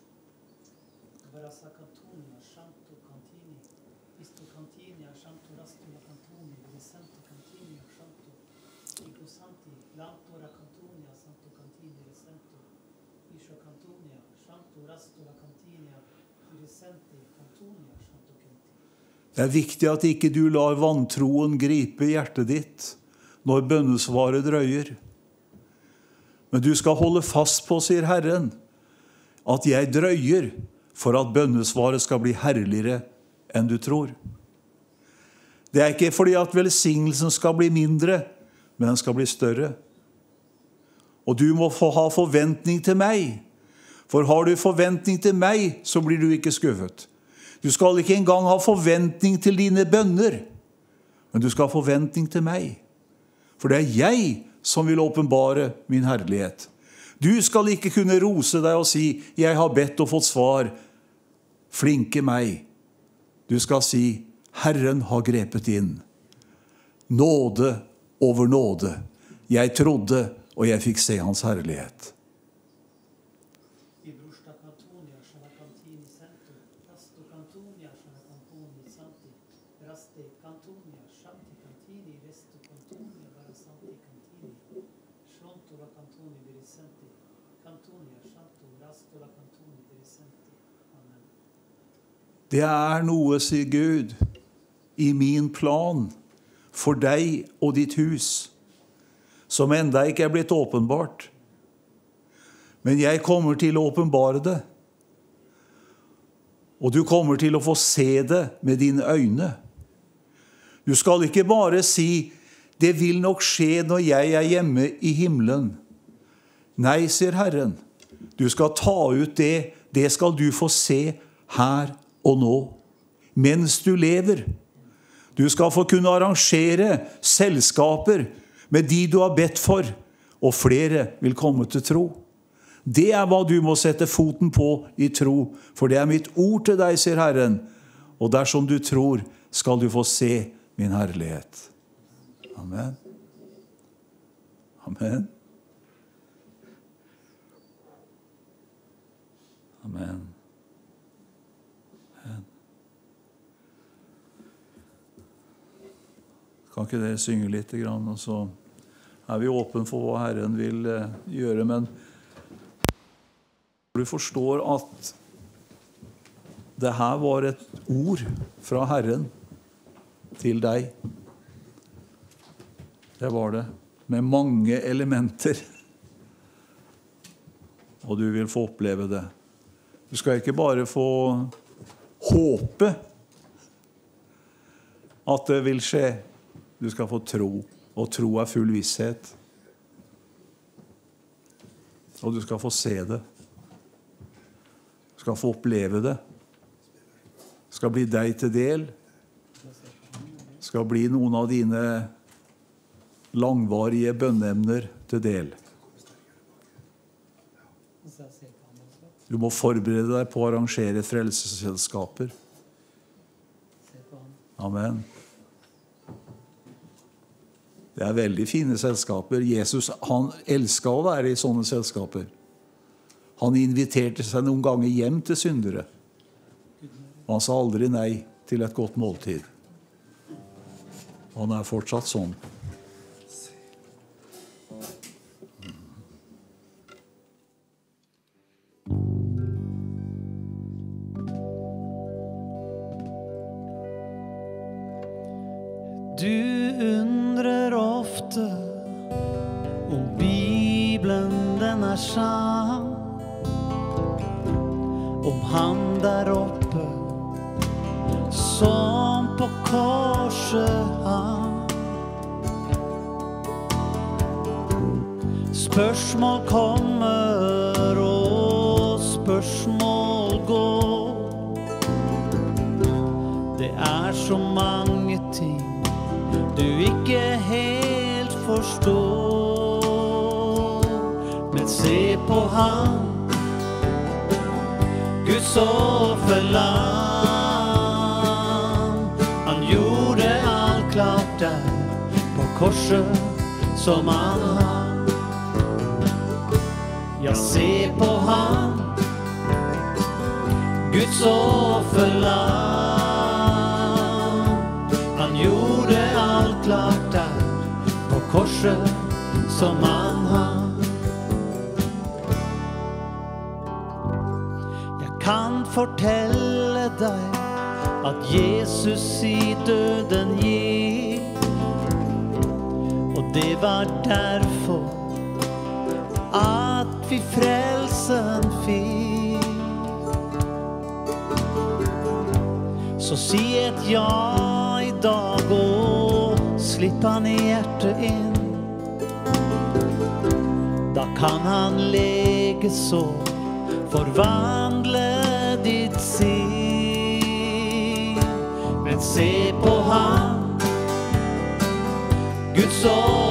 Det er viktig at ikke du lar vantroen gripe hjertet ditt når bønnesvaret drøyer. Men du skal holde fast på, sier Herren, at jeg drøyer for at bønnesvaret skal bli herligere enn du tror. Det er ikke fordi at velsignelsen skal bli mindre, men den skal bli større. Og du må få ha forventning til meg. For har du forventning til meg, så blir du ikke skuffet. Du skal ikke engang ha forventning til dine bønner, men du skal ha forventning til meg. For det er jeg som vil åpenbare min herlighet. Du skal ikke kunne rose deg og si, jeg har bedt og fått svar. Flinke meg. Du skal si, Herren har grepet inn. Nåde over nåde. Jeg trodde, og jeg fikk se hans herlighet. Det er noe, sier Gud, i min plan for deg og ditt hus, som enda ikke er blitt åpenbart. Men jeg kommer til å åpenbare det. Og du kommer til å få se det med dine øyne. Du skal ikke bare si, det vil nok skje når jeg er hjemme i himmelen. Nei, sier Herren, du skal ta ut det, det skal du få se her og nå, mens du lever. Du skal få kunne arrangere selskaper med de du har bedt for, og flere vil komme til tro. Det er hva du må sette foten på i tro, for det er mitt ord til deg, sier Herren, og dersom du tror, skal du få se min herlighet. Amen. Amen. Amen. Kan ikke dere synge litt, og så er vi åpne for hva Herren vil gjøre. Men du forstår at det her var et ord fra Herren til deg. Det var det, med mange elementer. Og du vil få oppleve det. Du skal ikke bare få håpe at det vil skje. Du skal få tro, og tro er full visshet. Og du skal få se det. Du skal få oppleve det. Det skal bli deg til del. Det skal bli noen av dine langvarige bønneemner til del. Du må forberede deg på å arrangere frelsesselskaper. Amen. Det er veldig fine selskaper. Jesus, han elsket å være i sånne selskaper. Han inviterte seg noen ganger hjem til syndere. Og han sa aldri nei til et godt måltid. Og han er fortsatt sånn. Du undrer ofte om Bibelen den er sann, om han der oppe som på korset hang. Spørsmål kommer og spørsmål går. Det er så mange ting du ikke helt forstår, men se på han, Guds offerlam. Han gjorde alt klart der på korset som han hang. Ja, se på han, Guds offerlam. Han gjorde alt klart der på korset som han hang. Jeg kan fortelle deg at Jesus i døden gikk, og det var derfor at vi frelsen fikk. Så si et ja i dag og slipp han i hjertet inn. Da kan han lege sår, forvandle ditt sinn. Men se på han, Guds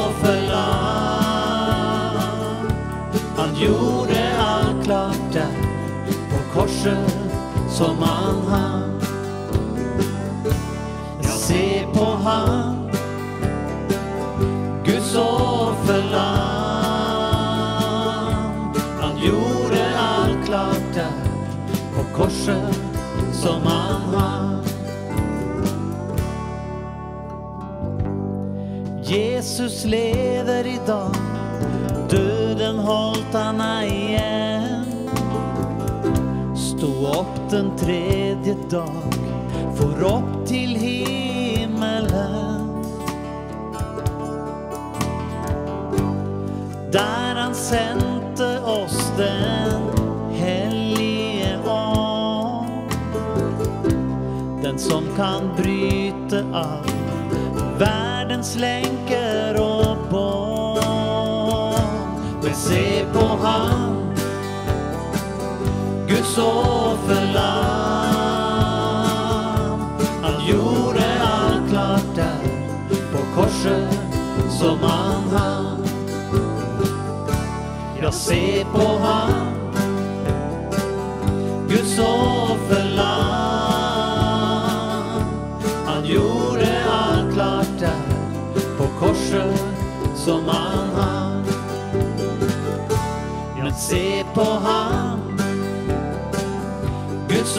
offerlam. Han gjorde alt klart der på korset som han hang. Se på han, Guds offerlam. Han gjorde alt klart der på korset som han hang. Jesus lever i dag, døden holdt han igjen. Stod opp den tredje dag, for opp til himmelen. Der han sendte oss den hellige ånd, den som kan bryte av verdens lenker og bånd. Men se på han, Guds offerlam. Han gjorde alt klart der på korset som han hang. Ja, se på han, Guds offerlam. Han gjorde alt klart der på korset som han hang. Men se på han, Guds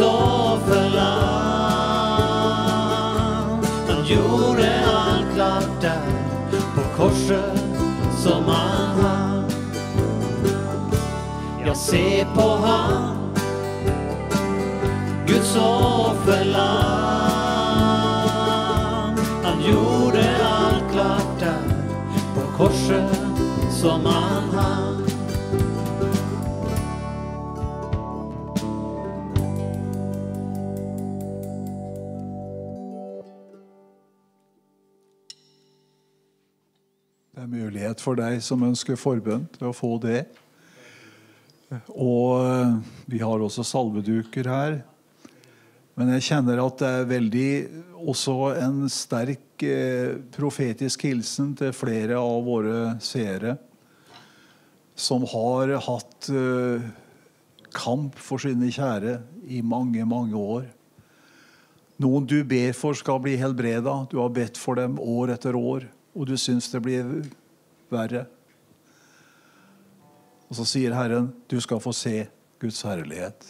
offerlam. Han gjorde alt klart der på korset som han hang. Ja, se på han, Guds offerlam. Han gjorde allt klart där på korset som han hann. Det er mulighet for deg som ønsker forbønn til å få det. Og vi har også salveduker her. Men jeg kjenner at det er veldig også en sterk profetisk hilsen til flere av våre seere som har hatt kamp for sine kjære i mange, mange år. Noen du ber for skal bli helbredet. Du har bedt for dem år etter år, og du synes det blir verre. Og så sier Herren, du skal få se Guds herlighet.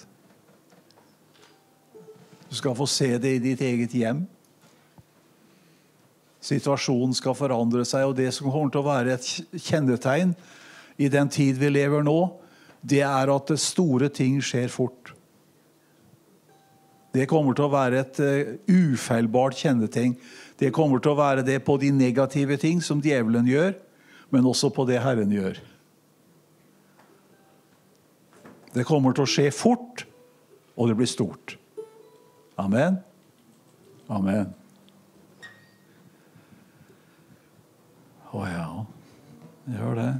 Du skal få se det i ditt eget hjem. Situasjonen skal forandre seg, og det som kommer til å være et kjennetegn i den tid vi lever nå, det er at det store ting skjer fort. Det kommer til å være et ufeilbart kjennetegn. Det kommer til å være det på de negative ting som djevelen gjør, men også på det Herren gjør. Det kommer til å skje fort, og det blir stort. Amen. Amen. Å ja, gjør det.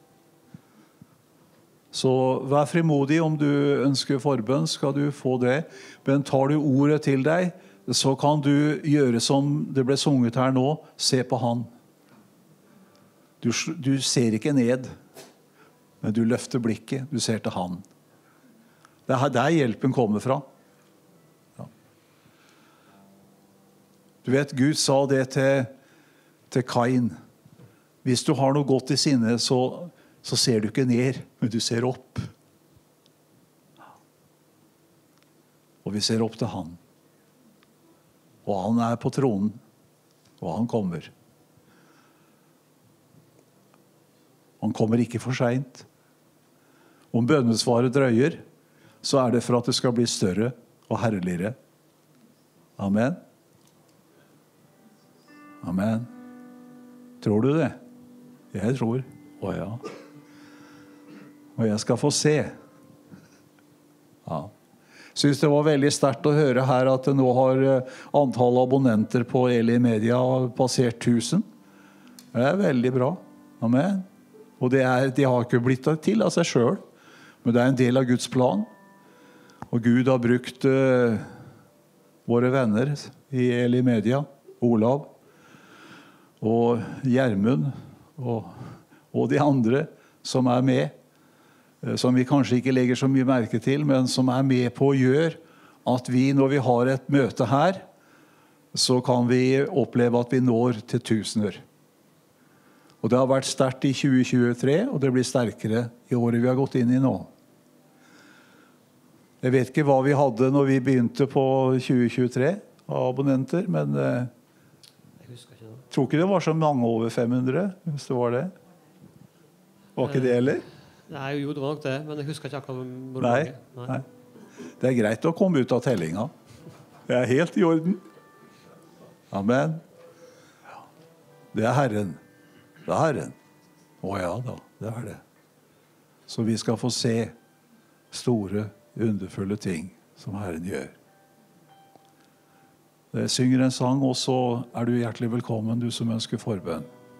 Så vær frimodig om du ønsker forbønn, skal du få det. Men tar du ordet til deg, så kan du gjøre som det ble sunget her nå, se på han. Du ser ikke ned, men du løfter blikket, du ser til han. Det er der hjelpen kommer fra. Ja. Du vet, Gud sa det til Kain. Hvis du har noe godt i sinne, så ser du ikke ned, men du ser opp. Og vi ser opp til han. Og han er på tronen, og han kommer. Han kommer ikke for sent. Om bønnesvaret drøyer, så er det for at det skal bli større og herligere. Amen. Amen. Tror du det? Jeg tror. Å ja. Og jeg skal få se. Ja. Synes det var veldig sterkt å høre her at nå har antall abonnenter på Eli Media passert 1000. Det er veldig bra. Amen. Og de har ikke blitt til av seg selv, men det er en del av Guds plan. Og Gud har brukt våre venner i Eli Media, Olav og Gjermund og de andre som er med, som vi kanskje ikke legger så mye merke til, men som er med på å gjøre at vi, når vi har et møte her, så kan vi oppleve at vi når til tusener. Og det har vært sterkt i 2023, og det blir sterkere i året vi har gått inn i nå. Jeg vet ikke hva vi hadde når vi begynte på 2023 av abonnenter, men jeg tror ikke det var så mange over 500, hvis det var det. Var ikke det, eller? Nei, jo, det var nok det, men jeg husker ikke akkurat hvor mange. Nei. Det er greit å komme ut av tellinga. Det er helt i orden. Amen. Det er Herren. Det er Herren. Å ja da, det er det. Så vi skal få se store, underfulle ting som Herren gjør. Jeg synger en sang, og så er du hjertelig velkommen, du som ønsker forbønn.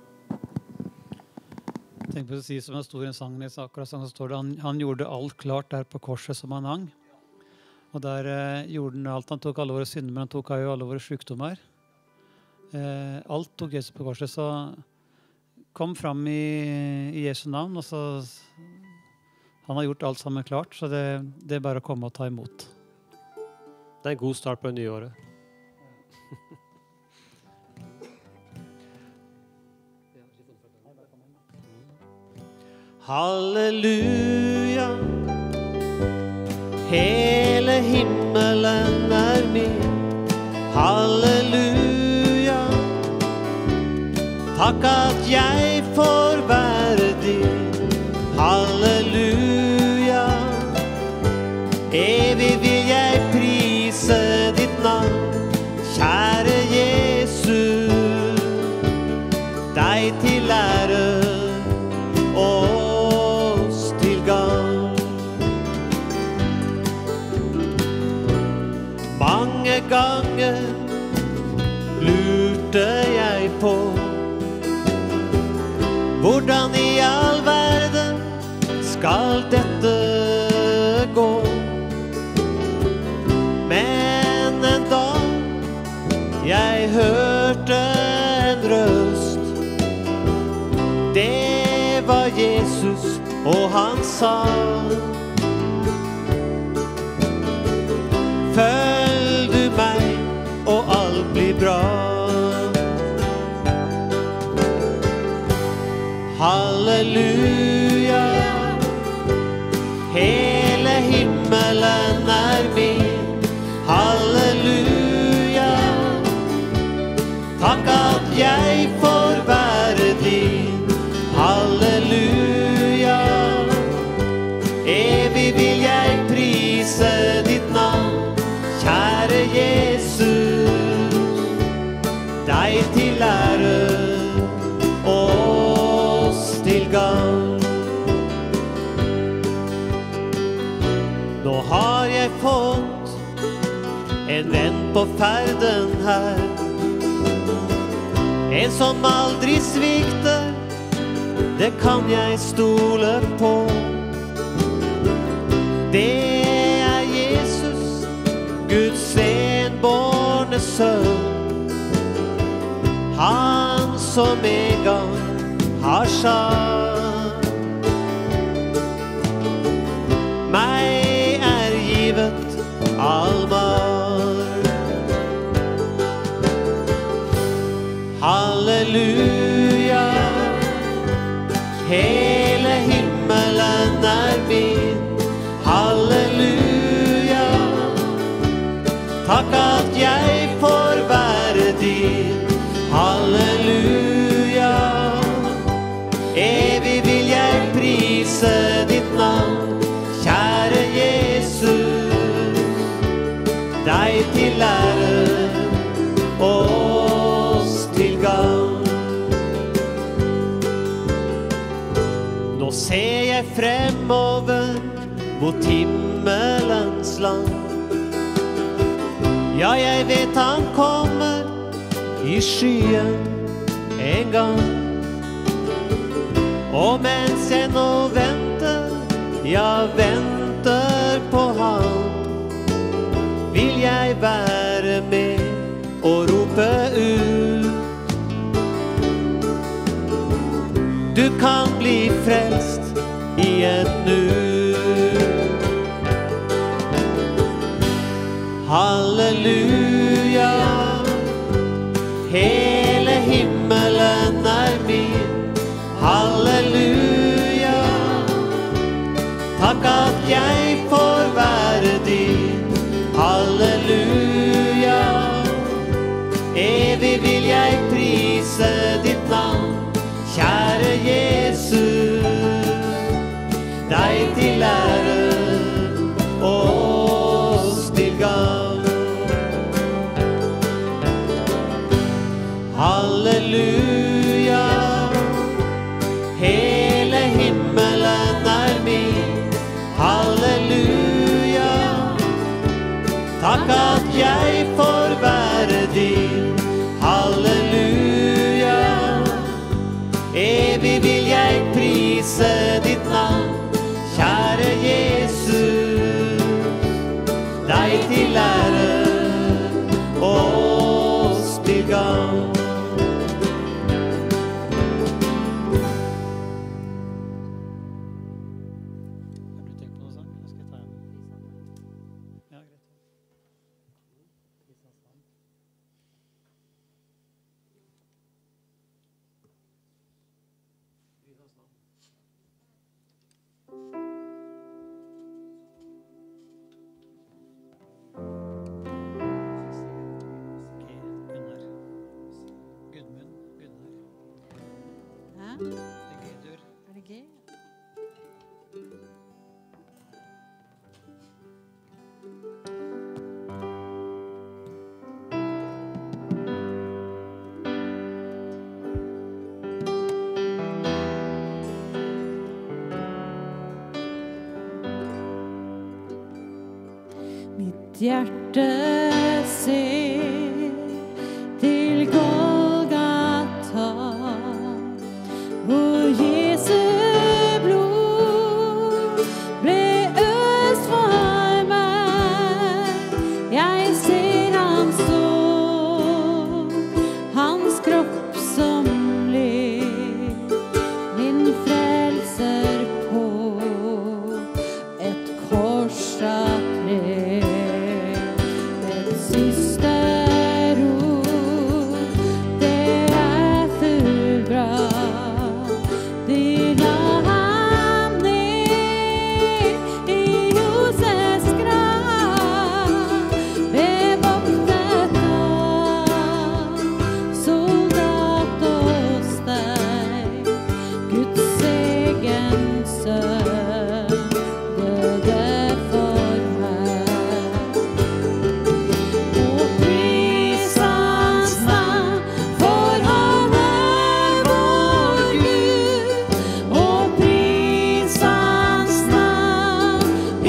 Tenk på å si som det står i en sang, akkurat sånn, så står det, han gjorde alt klart der på korset som han hang. Og der gjorde han alt. Han tok alle våre synder, men han tok jo alle våre sykdommer. Alt tok Jesus på korset, så kom fram i Jesu navn, og så han har gjort alt sammen klart, så det er bare å komme og ta imot. Det er en god start på det nye året. Halleluja, hele himmelen er med. Halleluja, takk at jeg får være din. Halleluja, evig vil jeg prise deg til ære og oss til gagn. Mange ganger lurte jeg på hvordan i all verden skal dette gå. Men en dag jeg hørte en røst. Det var Jesus, og han sa: følg du meg, og alt blir bra. Halleluja, hele himmelen er min. Halleluja, takk at jeg får være din. Halleluja, evig vil jeg prise ditt navn. Kjære Jesus, deg til ære og oss til gagn. Nå har jeg fått en venn på ferden her, en som aldri svikter, det kan jeg stole på. Det er Jesus, Guds enbårne sønn, han som en gang har sagt: meg er givet all makt. Halleluja, hele himmelen er min. Halleluja, takk at jeg får være din. Halleluja, evig vil jeg prise ditt navn. Kjære Jesus, deg til ære og oss til gagn. Nå ser jeg fremover mot himmelens land. Ja, jeg vet han kommer i skyen en gang. Og mens jeg nå venter, ja, venter på han, vil jeg være med og rope ut: du kan bli frelst i et nu. Halleluja, hele himmelen er min. Halleluja, takk at jeg får være din. Halleluja, evig vil jeg prise ditt navn. Kjære Jesus, deg til ære og oss til gagn. Halleluja, hele himmelen er min. Halleluja, takk at jeg får være din. Halleluja, evig vil jeg prise ditt navn. Kjære Jesus, deg til ære og oss til gagn. Er det G? Mitt hjerte ser til Golgata, hvor Jesu blod ble øst for meg. Jeg ser han stå, hans kropp som ler, min frelser på et kors av tre. Et siste ord, det er fullbrakt. De la ham ned i Josefs grav, bevoktet av soldat og stein. Guds egen sønn døde for meg. Og pris hans navn, for han er vår Gud. Og pris hans navn i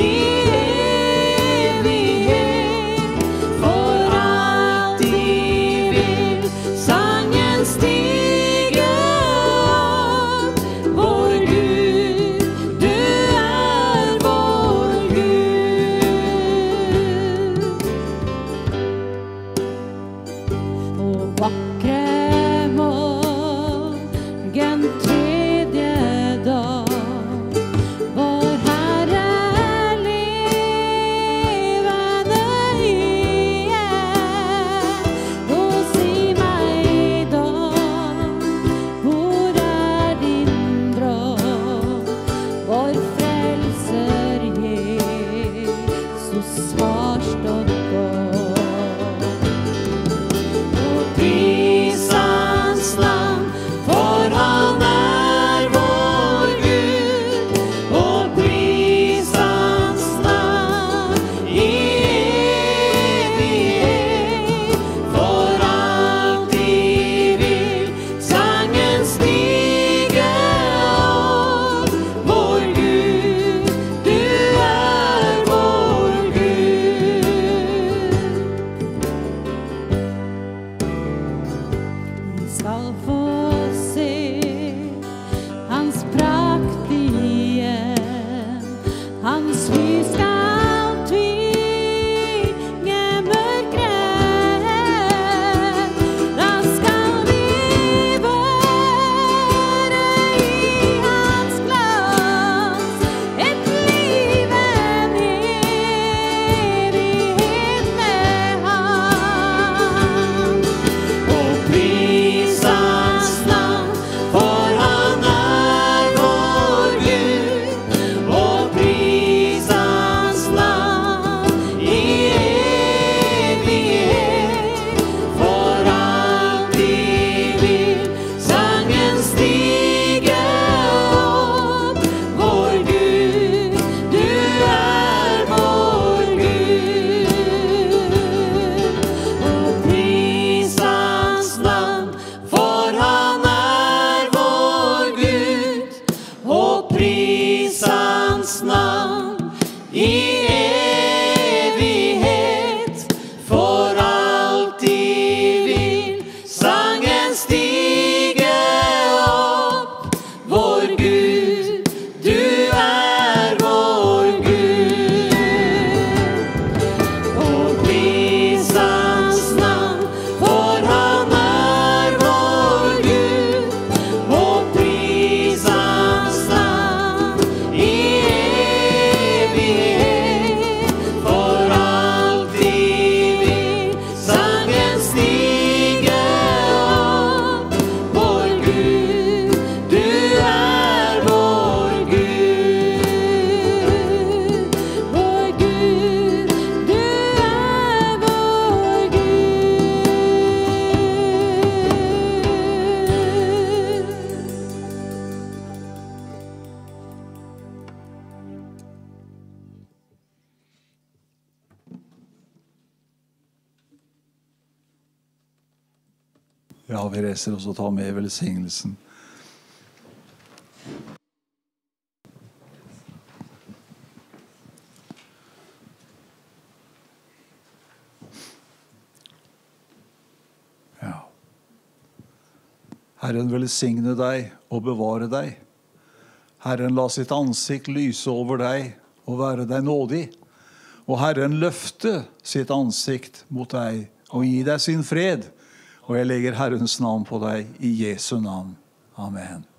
evighet. For alltid vil sangen stige opp. Vår Gud, du er vår Gud. Og vakre morgen tredje dag, vår Herre levende igjen. Og si meg da, hvor er din bror, vår frelser Jesus har stått opp. Og pris hans navn, for han er vår Gud. Og pris hans navn i evighet. For alltid vil sangen stige opp. Vår Gud, du er vår Gud. Vi skal få se hans prakt igjen. Hans lys skal tvinge mørket. Da skal vi være i hans glans. Et liv, en evighet med ham. Og pris hans navn, for han er vår Gud. Og pris hans navn i evighet. For alltid vil sangen stige opp. Vår Gud, du er vår Gud. Og pris hans navn, for han er vår Gud. Og pris hans navn i evighet. For alltid vil sangen stige opp. Vår Gud, du er vår Gud. Og pris hans navn, for han er vår Gud. Og pris hans navn i evighet. For alltid vil sangen stige opp. Vår Gud, du er vår Gud. Vår Gud, du er vår Ja, vi reiser oss og tar med velsignelsen. Herren velsigne deg og bevare deg. Herren la sitt ansikt lyse over deg og være deg nådig. Og Herren løfte sitt ansikt mot deg og gi deg sin fred. Og jeg legger Herrens navn på deg i Jesu navn. Amen.